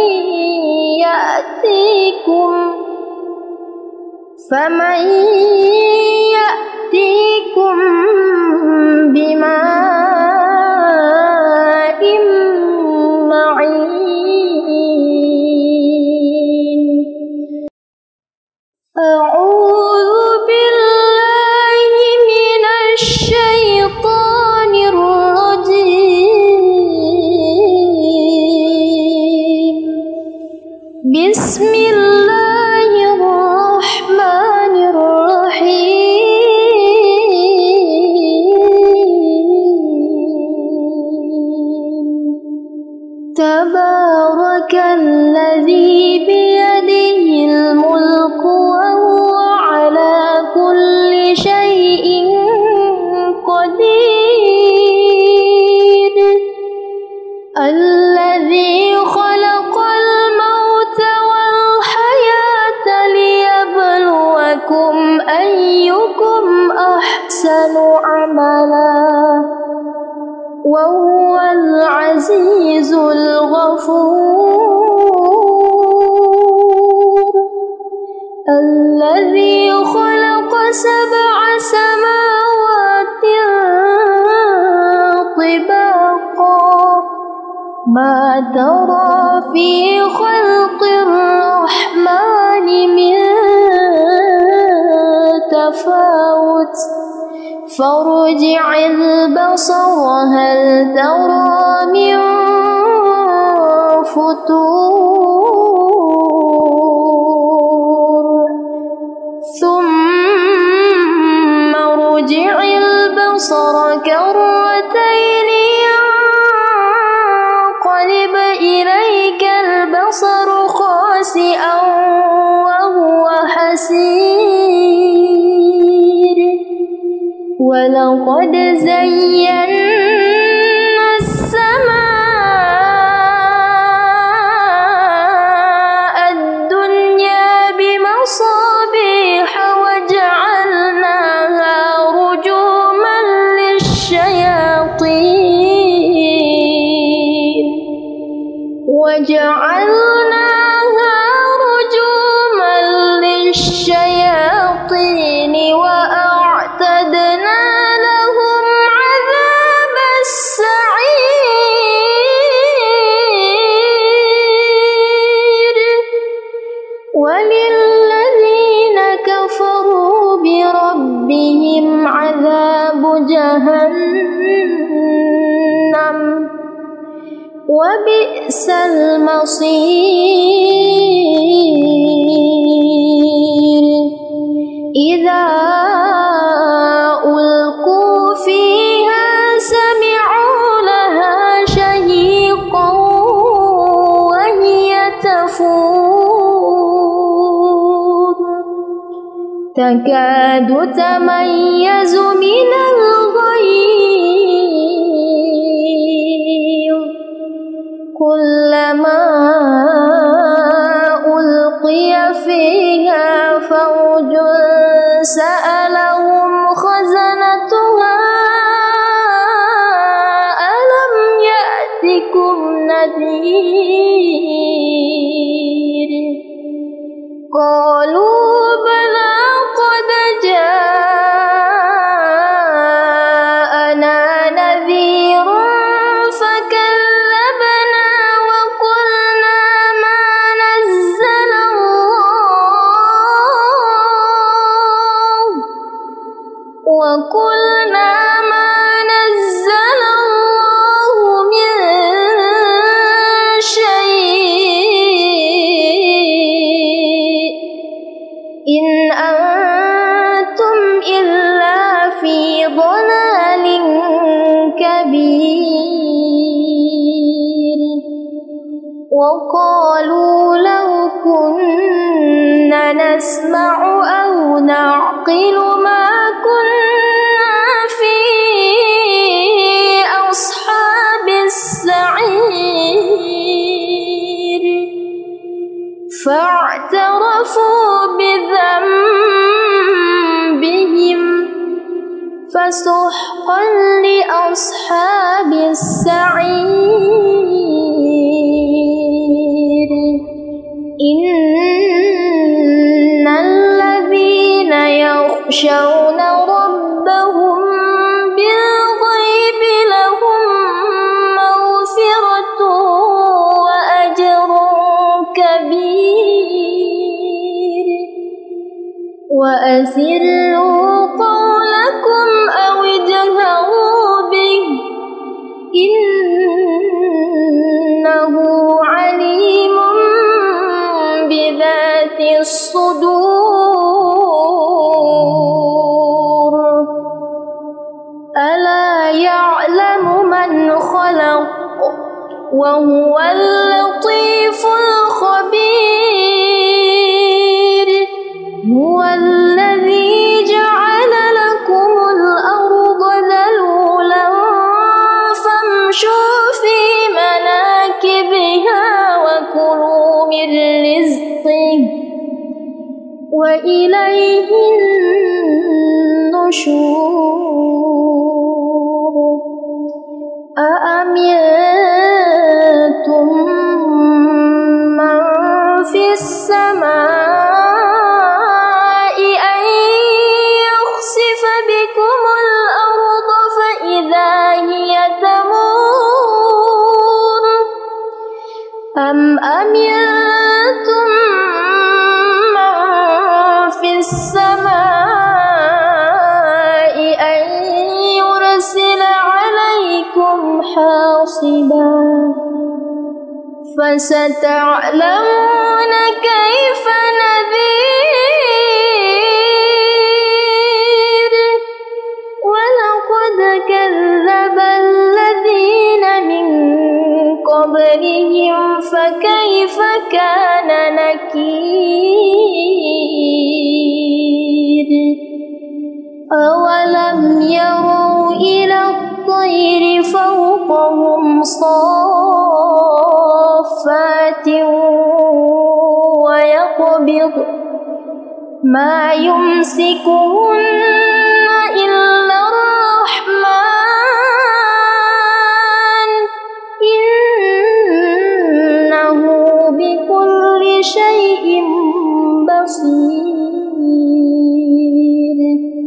يأتيكم بماء معين أعوذ بالله من الشيطان الرجيم بسم الله الرحمن الرحيم تبارك الذي بيده الملك وهو على كل شيء قدير الذي خلق الموت والحياة ليبلوكم أيكم أحسن عملا وهو العزيز الغفور الذي خلق 7 سماوات طباقا ما ترى في خلق الرحمن من تفاوت فارجع البصر هل ترى من فطور ثم ارجع البصر كرتين ينقلب إليك البصر خاسئا وهو حسير ولقد زينا السماء وللذين كفروا بربهم عذاب جهنم وبئس المصير إذا ألقوا فيها سمعوا لها شهيقا وهي تفور تكاد تميز من الغيظ كلما ألقي فيها فوج سألهم خزنتها ألم يأتكم نذير قالوا بلى قد جاءنا نذير فكذبنا وقلنا ما نزل الله من شيء إن أنتم إلا في ضلال كبير وقالوا لو كنا نسمع أو نعقل ما كنا في أصحاب السعير فاعترفوا بذنبهم فسحقا لأصحاب السعير إن الذين يخشون ربهم بالغيب لهم مغفرة وأجر كبير وأسروا قولكم أو اجهروا به إنه عليم بذات الصدور ألا يعلم من خلق وهو اللطيف الخبير هو الذي جعل لكم الأرض ذلولا فامشوا في مناكبها وكلوا من رزقه وإليه النشور أأمنتم من في السماء أن يخسف بكم الأرض فإذا هي تمور أم أمنتم من في السماء أن يرسل عليكم حاصبا فستعلمون كيف نذير ولقد كذب الذين من قبلهم فكيف كان نكير أولم يروا إلى الطير فوقهم صافات ويقبض ما يمسكهن إلا الرحمن إنه بكل شيء بصير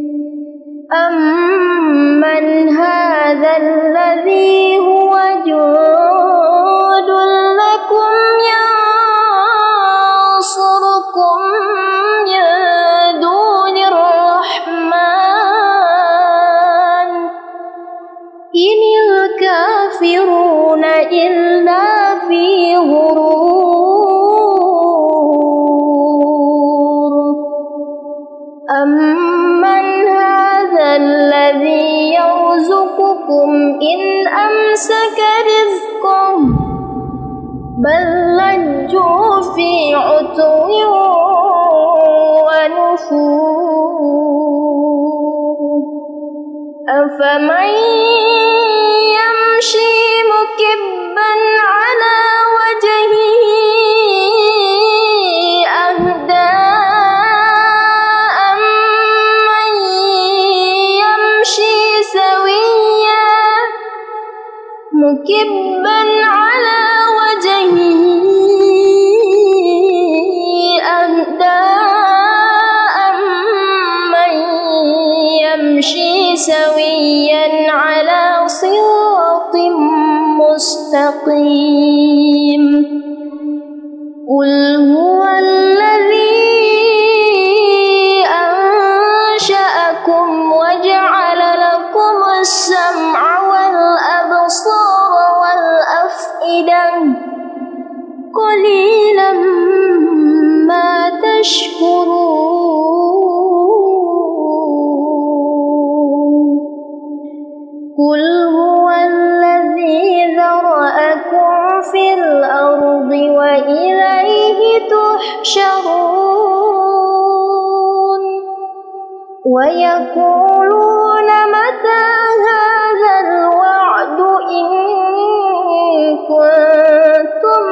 أمن هذا الذي هو جند لكم ينصركم يرزقكم من دون الرحمن إن الكافرون إلا في غرور أمن هذا الذي يرزقكم إن أمسك رزقه بل لجوا في عتو ونفور أفمن يمشي مكبا على وجهه أهدى أمن يمشي سويا مكبا على وجهه أهدى أمن يمشي سويا على صراط مستقيم قل هو الذي أنشأكم وجعل لكم السمع والأبصار والأفئدة قليلا ما تشكرون قل هو الذي ذرأكم في الأرض وإليه تحشرون ويقولون متى هذا الوعد إن كنتم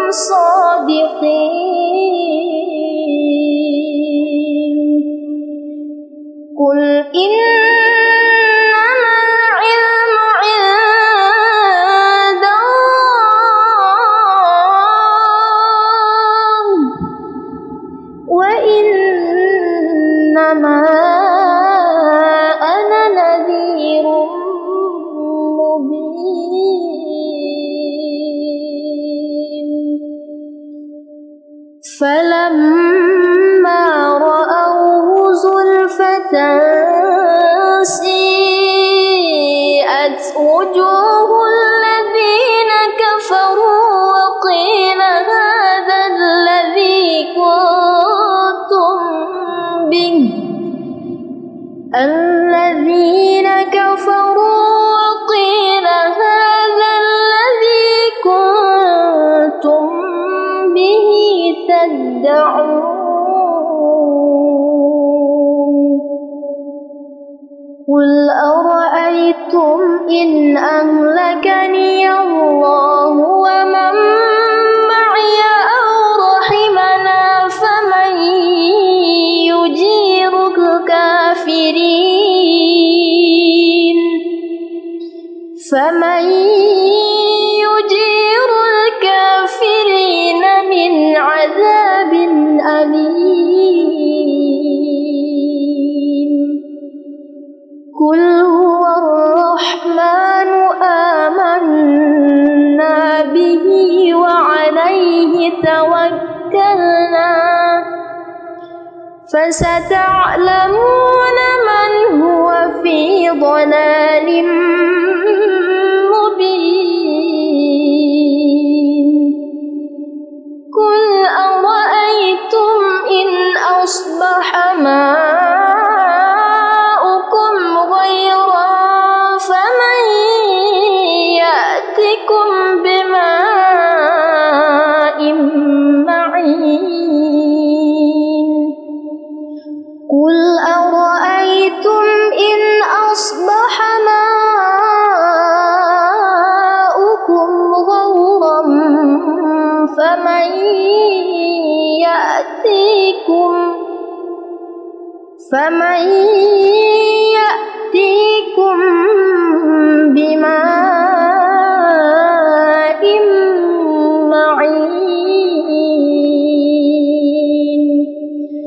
صادقين قل إنما العلم عند الله وإنما أنا نذير مبين فلما رأوه زلفة سيئت وجوه الذين كفروا وقيل هذا الذي كنتم به الذين كفروا وقيل هذا الذي كنتم به تدعون قل أرأيتم إن أهلكني الله ومن معي أو رحمنا فمن يجير الكافرين من عذاب أليم قل هو الرحمن آمنا به وعليه توكلنا فستعلمون من هو في ضلال مبين قل أرأيتم إن أصبح ماؤكم غيرا فمن يأتكم بماء معين قل أرأيتم إن أصبح ماؤكم غورا فمن يأتيكم بماء